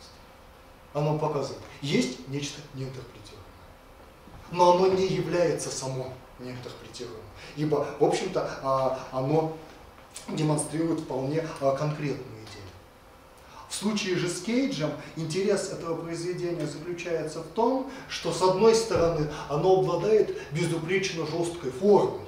Оно показывает, есть нечто неинтерпретируемое, но оно не является само неинтерпретируемым, ибо, в общем-то, оно демонстрирует вполне конкретную идею. В случае же с Кейджем интерес этого произведения заключается в том, что, с одной стороны, оно обладает безупречно жесткой формой,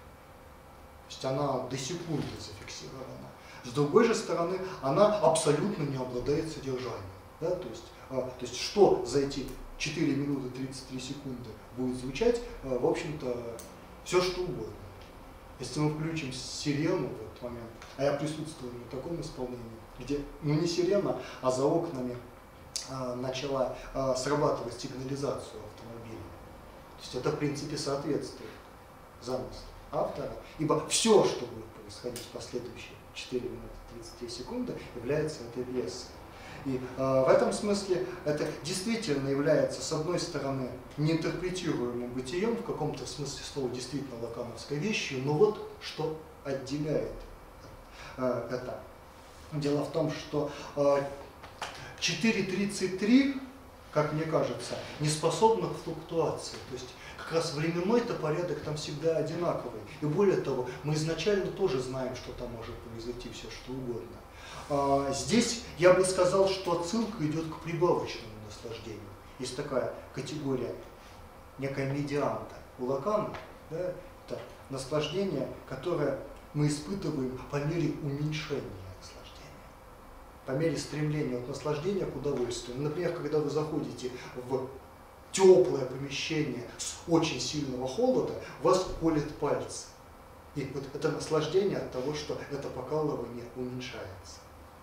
то есть она до секунды зафиксирована, с другой же стороны, она абсолютно не обладает содержанием, да, то есть А, то есть, что за эти четыре минуты тридцать три секунды будет звучать, а, в общем-то, все что угодно. Если мы включим сирену в этот момент, а я присутствую на таком исполнении, где, ну не сирена, а за окнами а, начала а, срабатывать сигнализацию автомобиля. То есть это, в принципе, соответствует замыслу автора, ибо все, что будет происходить в последующие четыре минуты тридцать три секунды, является этой пьесой. И э, в этом смысле это действительно является, с одной стороны, неинтерпретируемым бытием, в каком-то смысле слова действительно лакановской вещью, но вот что отделяет э, это. Дело в том, что э, четыре тридцать три, как мне кажется, не способна к флуктуации. То есть как раз временной-то порядок там всегда одинаковый. И более того, мы изначально тоже знаем, что там может произойти все что угодно. Здесь я бы сказал, что отсылка идет к прибавочному наслаждению. Есть такая категория, некая медианта у Лакана, да, это наслаждение, которое мы испытываем по мере уменьшения наслаждения, по мере стремления от наслаждения к удовольствию. Например, когда вы заходите в теплое помещение с очень сильного холода, вас колет пальцы. И вот это наслаждение от того, что это покалывание уменьшается.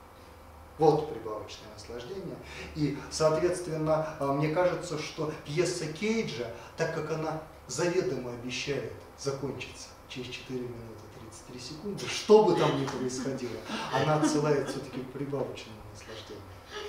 Вот прибавочное наслаждение. И, соответственно, мне кажется, что пьеса Кейджа, так как она заведомо обещает закончиться через четыре минуты тридцать три секунды, что бы там ни происходило, она отсылает все-таки к прибавочному наслаждению.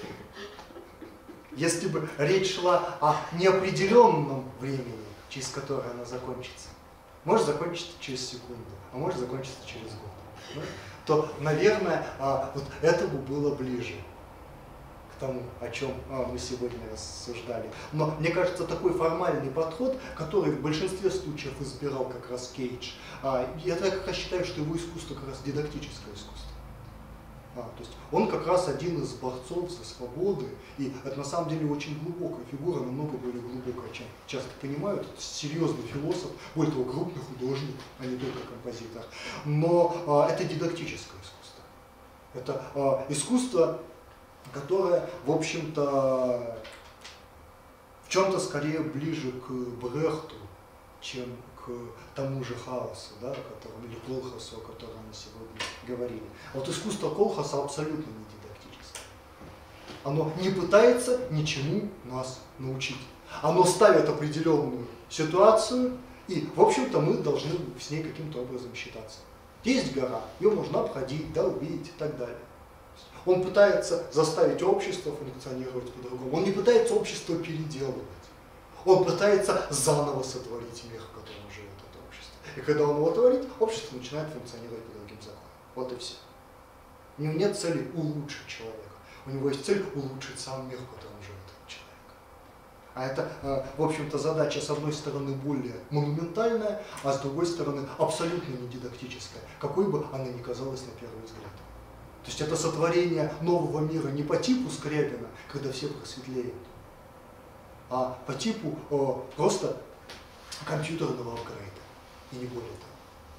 Если бы речь шла о неопределенном времени, через которое она закончится, может закончиться через секунду, а может закончиться через год, да? То, наверное, вот это бы было ближе к тому, о чем мы сегодня рассуждали. Но мне кажется, такой формальный подход, который в большинстве случаев избирал как раз Кейдж, я как раз считаю, что его искусство как раз дидактическое искусство. А, то есть он как раз один из борцов за свободы, и это на самом деле очень глубокая фигура, намного более глубокая, чем часто понимают. Это серьезный философ, более того, крупный художник, а не только композитор. Но а, это дидактическое искусство. Это а, искусство, которое, в общем-то, в чем-то скорее ближе к Брехту, чем к тому же Хаосу, да, о котором, или Колхасу, о котором мы сегодня говорили. А вот искусство Колхаса абсолютно не дидактическое. Оно не пытается ничему нас научить. Оно ставит определенную ситуацию, и, в общем-то, мы должны с ней каким-то образом считаться. Есть гора, ее можно обходить, да, увидеть и так далее. Он пытается заставить общество функционировать по-другому. Он не пытается общество переделывать. Он пытается заново сотворить мир, в котором живет это общество. И когда он его творит, общество начинает функционировать по другим законам. Вот и все. У него нет цели улучшить человека. У него есть цель улучшить сам мир, в котором живет этот человек. А это, в общем-то, задача, с одной стороны, более монументальная, а с другой стороны, абсолютно не дидактическая, какой бы она ни казалась на первый взгляд. То есть это сотворение нового мира не по типу Скрябина, когда все просветлеют, а по типу о, просто компьютерного апгрейда, и не более того.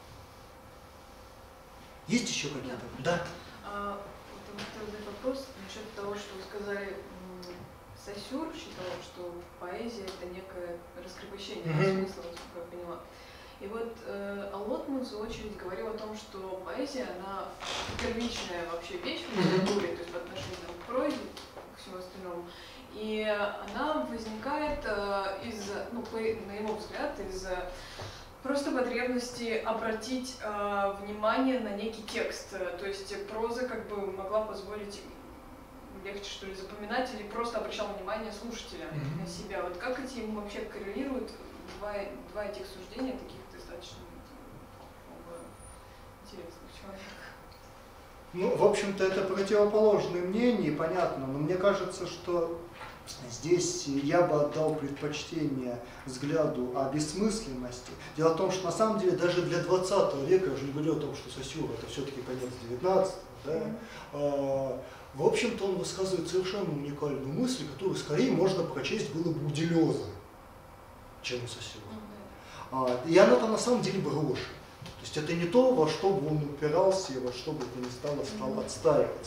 Есть еще какие-то? Да. да. А, вот хотел задать вопрос насчет того, что вы сказали, Сосюр считал, что поэзия это некое раскрепощение mm-hmm. смысла, насколько я поняла. И вот э, Аллот Готман, в свою очередь, говорил о том, что поэзия, она первичная вообще вещь в литературе, то есть по отношению там, к прозе, к всему остальному. И она возникает э, из, ну, по, на его взгляд, из просто потребности обратить э, внимание на некий текст. То есть проза как бы могла позволить легче, что ли, запоминать или просто обращал внимание слушателя mm-hmm. на себя. Вот как эти вообще коррелируют два, два этих суждения, таких достаточно оба интересных человека? Ну, в общем-то, это противоположные мнения, понятно, но мне кажется, что здесь я бы отдал предпочтение взгляду о бессмысленности. Дело в том, что на самом деле даже для двадцатого века, я уже не говорю о том, что Сосюра это все-таки конец девятнадцатого, да, mm-hmm. а, в общем-то он высказывает совершенно уникальную мысль, которую скорее можно прочесть было бы у Делеза, чем у Сосюра. Mm-hmm. а, и она-то на самом деле брошена. То есть это не то, во что бы он упирался и во что бы это ни стало, стал отстаивать.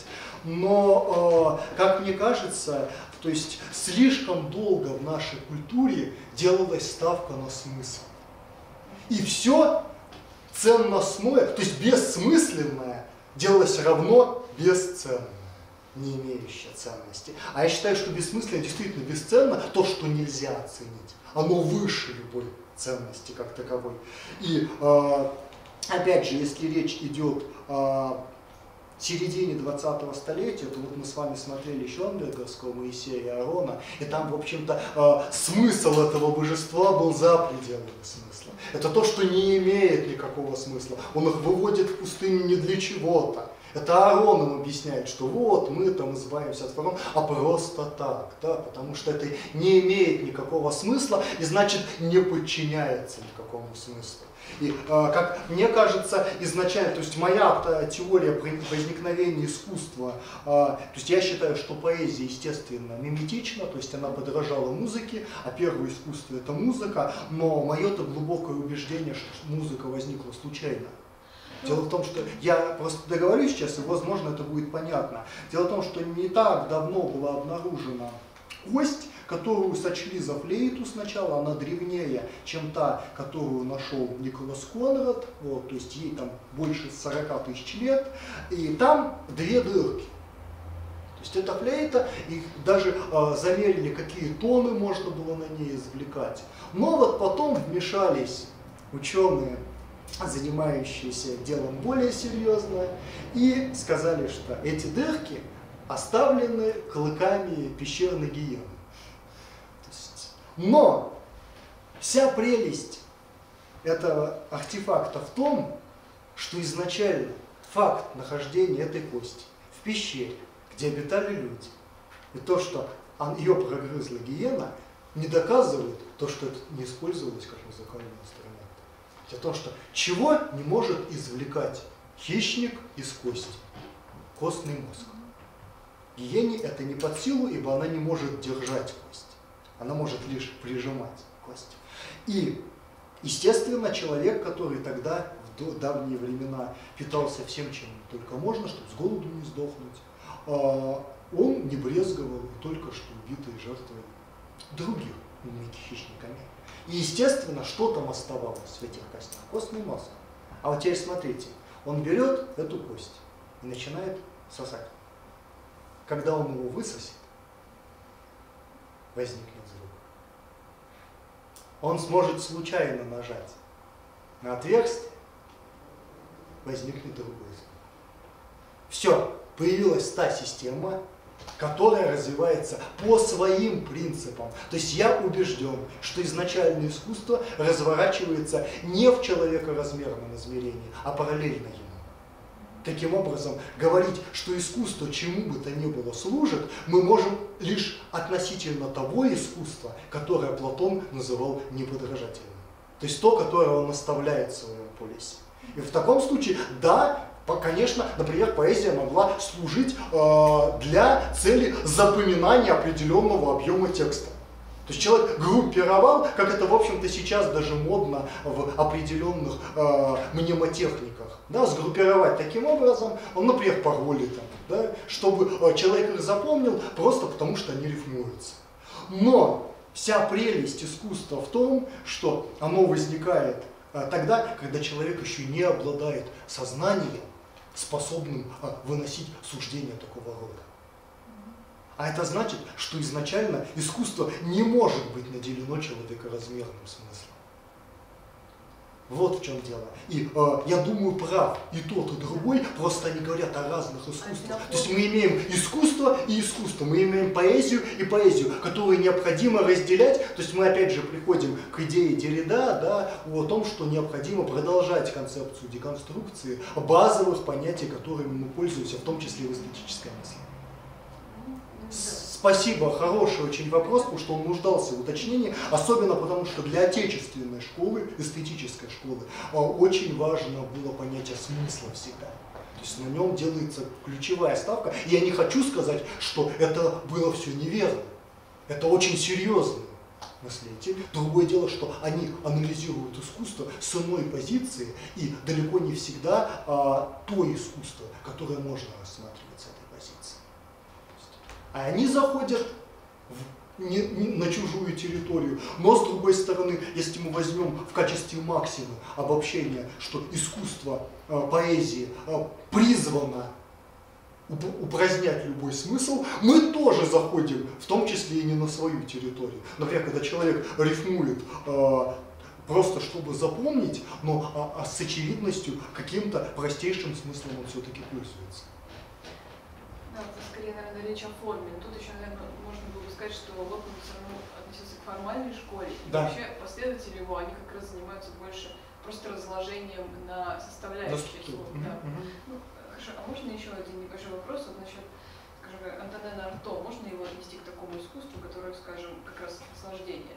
Но, э, как мне кажется, то есть слишком долго в нашей культуре делалась ставка на смысл. И все ценностное, то есть бессмысленное, делалось равно бесценное, не имеющее ценности. А я считаю, что бессмысленное действительно бесценно, то, что нельзя оценить. Оно выше любой ценности как таковой. И э, опять же, если речь идет о середине двадцатого столетия, то вот мы с вами смотрели Шонберговского Моисея и Аарона, и там, в общем-то, э, смысл этого божества был за пределами смысла. Это то, что не имеет никакого смысла. Он их выводит в пустыню не для чего-то. Это Аарон им объясняет, что вот мы там избавимся от фараона, а просто так, да, потому что это не имеет никакого смысла и значит не подчиняется никакому смыслу. И, э, как мне кажется, изначально, то есть моя теория возникновения искусства, э, то есть я считаю, что поэзия, естественно, миметична, то есть она подражала музыке, а первое искусство это музыка, но мое-то глубокое убеждение, что музыка возникла случайно. Дело в том, что я просто договорюсь сейчас, и, возможно, это будет понятно. Дело в том, что не так давно была обнаружена кость, которую сочли за флейту сначала, она древнее, чем та, которую нашел Николас Конрад, вот, то есть ей там больше сорока тысяч лет, и там две дырки. То есть эта флейта, и даже э, замерили, какие тоны можно было на ней извлекать. Но вот потом вмешались ученые, занимающиеся делом более серьезно, и сказали, что эти дырки оставлены клыками пещерной гиены. Но вся прелесть этого артефакта в том, что изначально факт нахождения этой кости в пещере, где обитали люди, и то, что ее прогрызла гиена, не доказывает то, что это не использовалось как музыкальный инструмент. Это то, что чего не может извлекать хищник из кости? Костный мозг. Гиене это не под силу, ибо она не может держать кость. Она может лишь прижимать кость. И, естественно, человек, который тогда, в давние времена, питался всем, чем только можно, чтобы с голоду не сдохнуть, он не брезговал только что убитой жертвой других умных хищниками. И, естественно, что там оставалось в этих костях? Костный мозг. А вот теперь смотрите, он берет эту кость и начинает сосать. Когда он его высосет, возникнет звук. Он сможет случайно нажать на отверстие, возникнет другой звук. Все, появилась та система, которая развивается по своим принципам. То есть я убежден, что изначальное искусство разворачивается не в человекоразмерном измерении, а параллельно ему. Таким образом, говорить, что искусство чему бы то ни было служит, мы можем лишь относительно того искусства, которое Платон называл неподражательным. То есть то, которое он оставляет в своем полисе. И в таком случае, да, конечно, например, поэзия могла служить э, для цели запоминания определенного объема текста. То есть человек группировал, как это, в общем-то, сейчас даже модно в определенных э, мнемотехниках, да, сгруппировать таким образом, он, например, пароли, там, да, чтобы э, человек их запомнил просто потому, что они рифмуются. Но вся прелесть искусства в том, что оно возникает тогда, когда человек еще не обладает сознанием, способным выносить суждения такого рода. А это значит, что изначально искусство не может быть наделено человекоразмерным смыслом. Вот в чем дело. И э, я думаю, прав и тот, и другой, просто они говорят о разных искусствах. То есть мы имеем искусство и искусство, мы имеем поэзию и поэзию, которую необходимо разделять. То есть мы опять же приходим к идее Деррида, да, о том, что необходимо продолжать концепцию деконструкции базовых понятий, которыми мы пользуемся, в том числе в эстетической мысли. Спасибо, хороший очень вопрос, потому что он нуждался в уточнении, особенно потому, что для отечественной школы, эстетической школы, очень важно было понятие смысла всегда. То есть на нем делается ключевая ставка. Я не хочу сказать, что это было все неверно. Это очень серьезно мыслители. Другое дело, что они анализируют искусство с иной позиции, и далеко не всегда а, то искусство, которое можно рассматривать с этой позиции. А они заходят в, не, не, на чужую территорию. Но с другой стороны, если мы возьмем в качестве максимума обобщения, что искусство э, поэзии э, призвано упразднять любой смысл, мы тоже заходим, в том числе и не на свою территорию. Например, когда человек рифмует э, просто чтобы запомнить, но а, а с очевидностью каким-то простейшим смыслом он все-таки пользуется. Да, это скорее, наверное, речь о форме. Тут еще, наверное, можно было бы сказать, что Локвуд все равно относился к формальной школе. И да. вообще последователи его, они как раз занимаются больше просто разложением на составляющие слов. Mm-hmm. Да. Ну, хорошо, а можно еще один небольшой вопрос вот насчет, скажем, Антонена Арто? Можно его отнести к такому искусству, которое, скажем, как раз наслаждение?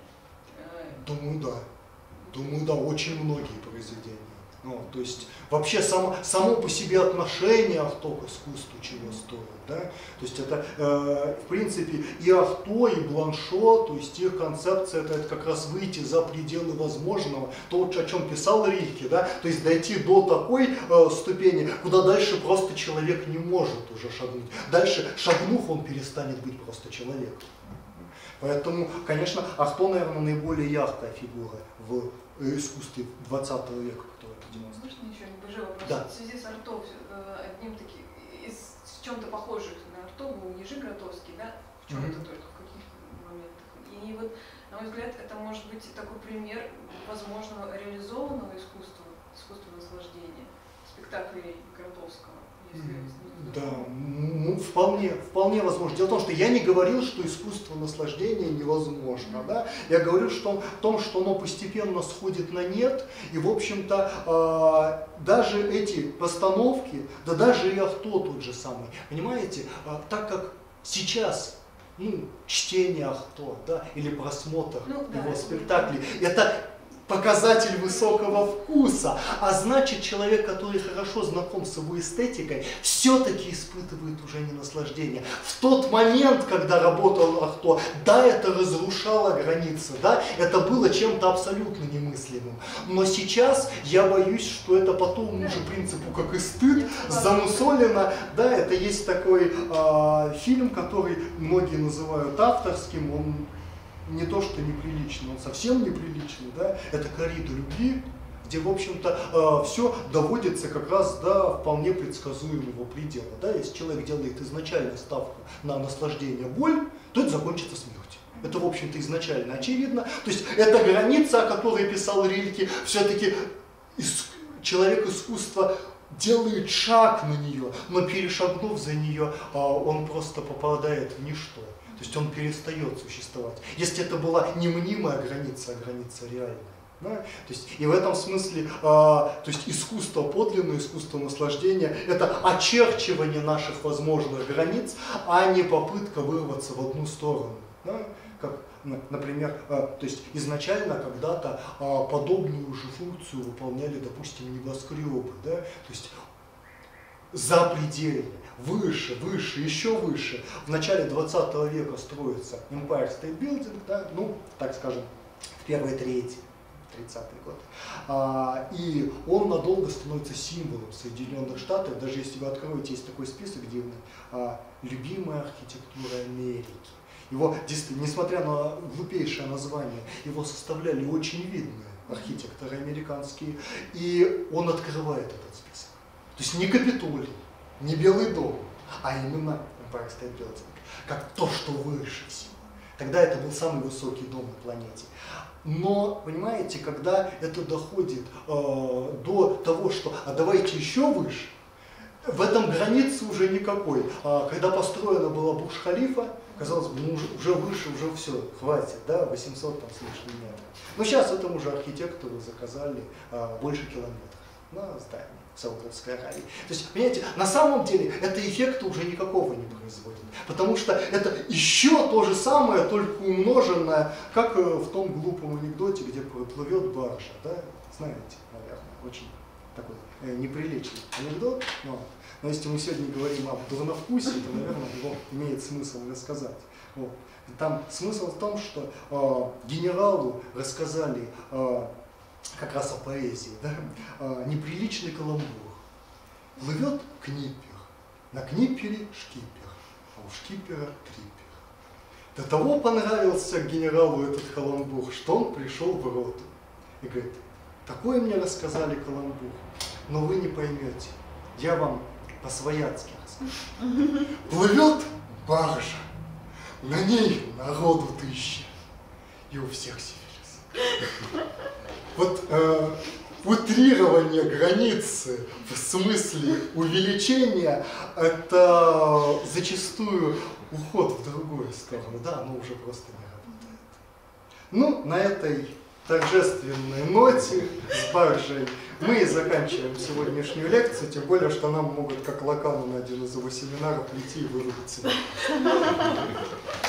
Думаю, да. Думаю, да, очень многие произведения. Ну, то есть вообще само, само по себе отношение Арто к искусству чего стоит, да? То есть это, э, в принципе, и Арто, и Бланшо, то есть их концепция это, это как раз выйти за пределы возможного, то, о чем писал Рильке, да? То есть дойти до такой э, ступени, куда дальше просто человек не может уже шагнуть. Дальше, шагнув, он перестанет быть просто человеком. Поэтому, конечно, Арто, наверное, наиболее яркая фигура в искусстве двадцатого века. Можно еще небольшой вопрос? Да. В связи с Арто, одним таким, из в чем-то похожих на Арто был Ежи Гротовский, да? В чем-то mm-hmm. только, в каких-то моментах. И вот, на мой взгляд, это может быть такой пример возможного реализованного искусства, искусства наслаждения, спектаклей Гротовского. Да, ну, вполне, вполне возможно. Дело в том, что я не говорил, что искусство наслаждения невозможно. Да? Я говорю что, о том, что оно постепенно сходит на нет. И, в общем-то, э, даже эти постановки, да даже и Арто тот же самый, понимаете, э, так как сейчас ну, чтение Арто, да, или просмотр ну, да, его спектаклей, это показатель высокого вкуса, а значит человек, который хорошо знаком с его эстетикой, все-таки испытывает уже не наслаждение. В тот момент, когда работал Арто, да, это разрушало границы, да, это было чем-то абсолютно немыслимым. Но сейчас я боюсь, что это по тому же принципу, как и стыд, замусолено. Да, это есть такой э, фильм, который многие называют авторским, он не то что неприличный, он совсем неприличный, да, это «Коррида любви», где, в общем-то, э, все доводится как раз до вполне предсказуемого предела. Да? Если человек делает изначально ставку на наслаждение, боль, то это закончится смертью. Это, в общем-то, изначально очевидно. То есть это граница, о которой писал Рильке, все-таки ис- человек искусства делает шаг на нее, но перешагнув за нее, э, он просто попадает в ничто. То есть он перестает существовать. Если это была не мнимая граница, а граница реальная. Да? То есть, и в этом смысле э, то есть искусство подлинное, искусство наслаждения – это очерчивание наших возможных границ, а не попытка вырваться в одну сторону. Да? Как, например, э, то есть изначально когда-то э, подобную же функцию выполняли, допустим, небоскребы. Да? То есть запредельно. Выше, выше, еще выше. В начале двадцатого века строится Empire State Building, да, ну, так скажем, в первой трети, тридцатый год. А, и он надолго становится символом Соединенных Штатов. Даже если вы откроете, есть такой список дивный, а, любимая архитектура Америки. Его, несмотря на глупейшее название, его составляли очень видные архитекторы американские, и он открывает этот список. То есть не Капитолий, не Белый дом, а именно Empire State Building, как то, что выше всего. Тогда это был самый высокий дом на планете. Но, понимаете, когда это доходит э, до того, что «а давайте еще выше», в этом границы уже никакой. А когда построена была Бурдж-Халифа, казалось бы, ну, уже, уже выше, уже все, хватит, да, восемьсот там, с лишним метров. Но сейчас этому же архитектору заказали а, больше километров на здание в Саудовской Аравии. То есть, понимаете, на самом деле это эффекта уже никакого не производит. Потому что это еще то же самое, только умноженное, как в том глупом анекдоте, где плывет баржа, да, знаете, наверное, очень такой э, неприличный анекдот, но, но если мы сегодня говорим об дурновкусии, то, наверное, его имеет смысл рассказать. Вот. Там смысл в том, что э, генералу рассказали э, как раз о поэзии, да? э, неприличный каламбур. Плывет книпер, на книпере шкипер, а у шкипера трипер. До того понравился генералу этот каламбур, что он пришел в роту и говорит: такое мне рассказали каламбур, но вы не поймете, я вам по-свояцки расскажу. Плывет баржа, на ней народу тысяча, и у всех сифилис. Вот э, утрирование границы в смысле увеличения – это зачастую уход в другую сторону, да, оно уже просто не работает. Ну, на этой торжественной ноте с баржей мы и заканчиваем сегодняшнюю лекцию, тем более, что нам могут, как Лакану на один из его семинаров, прийти и вырубить себя.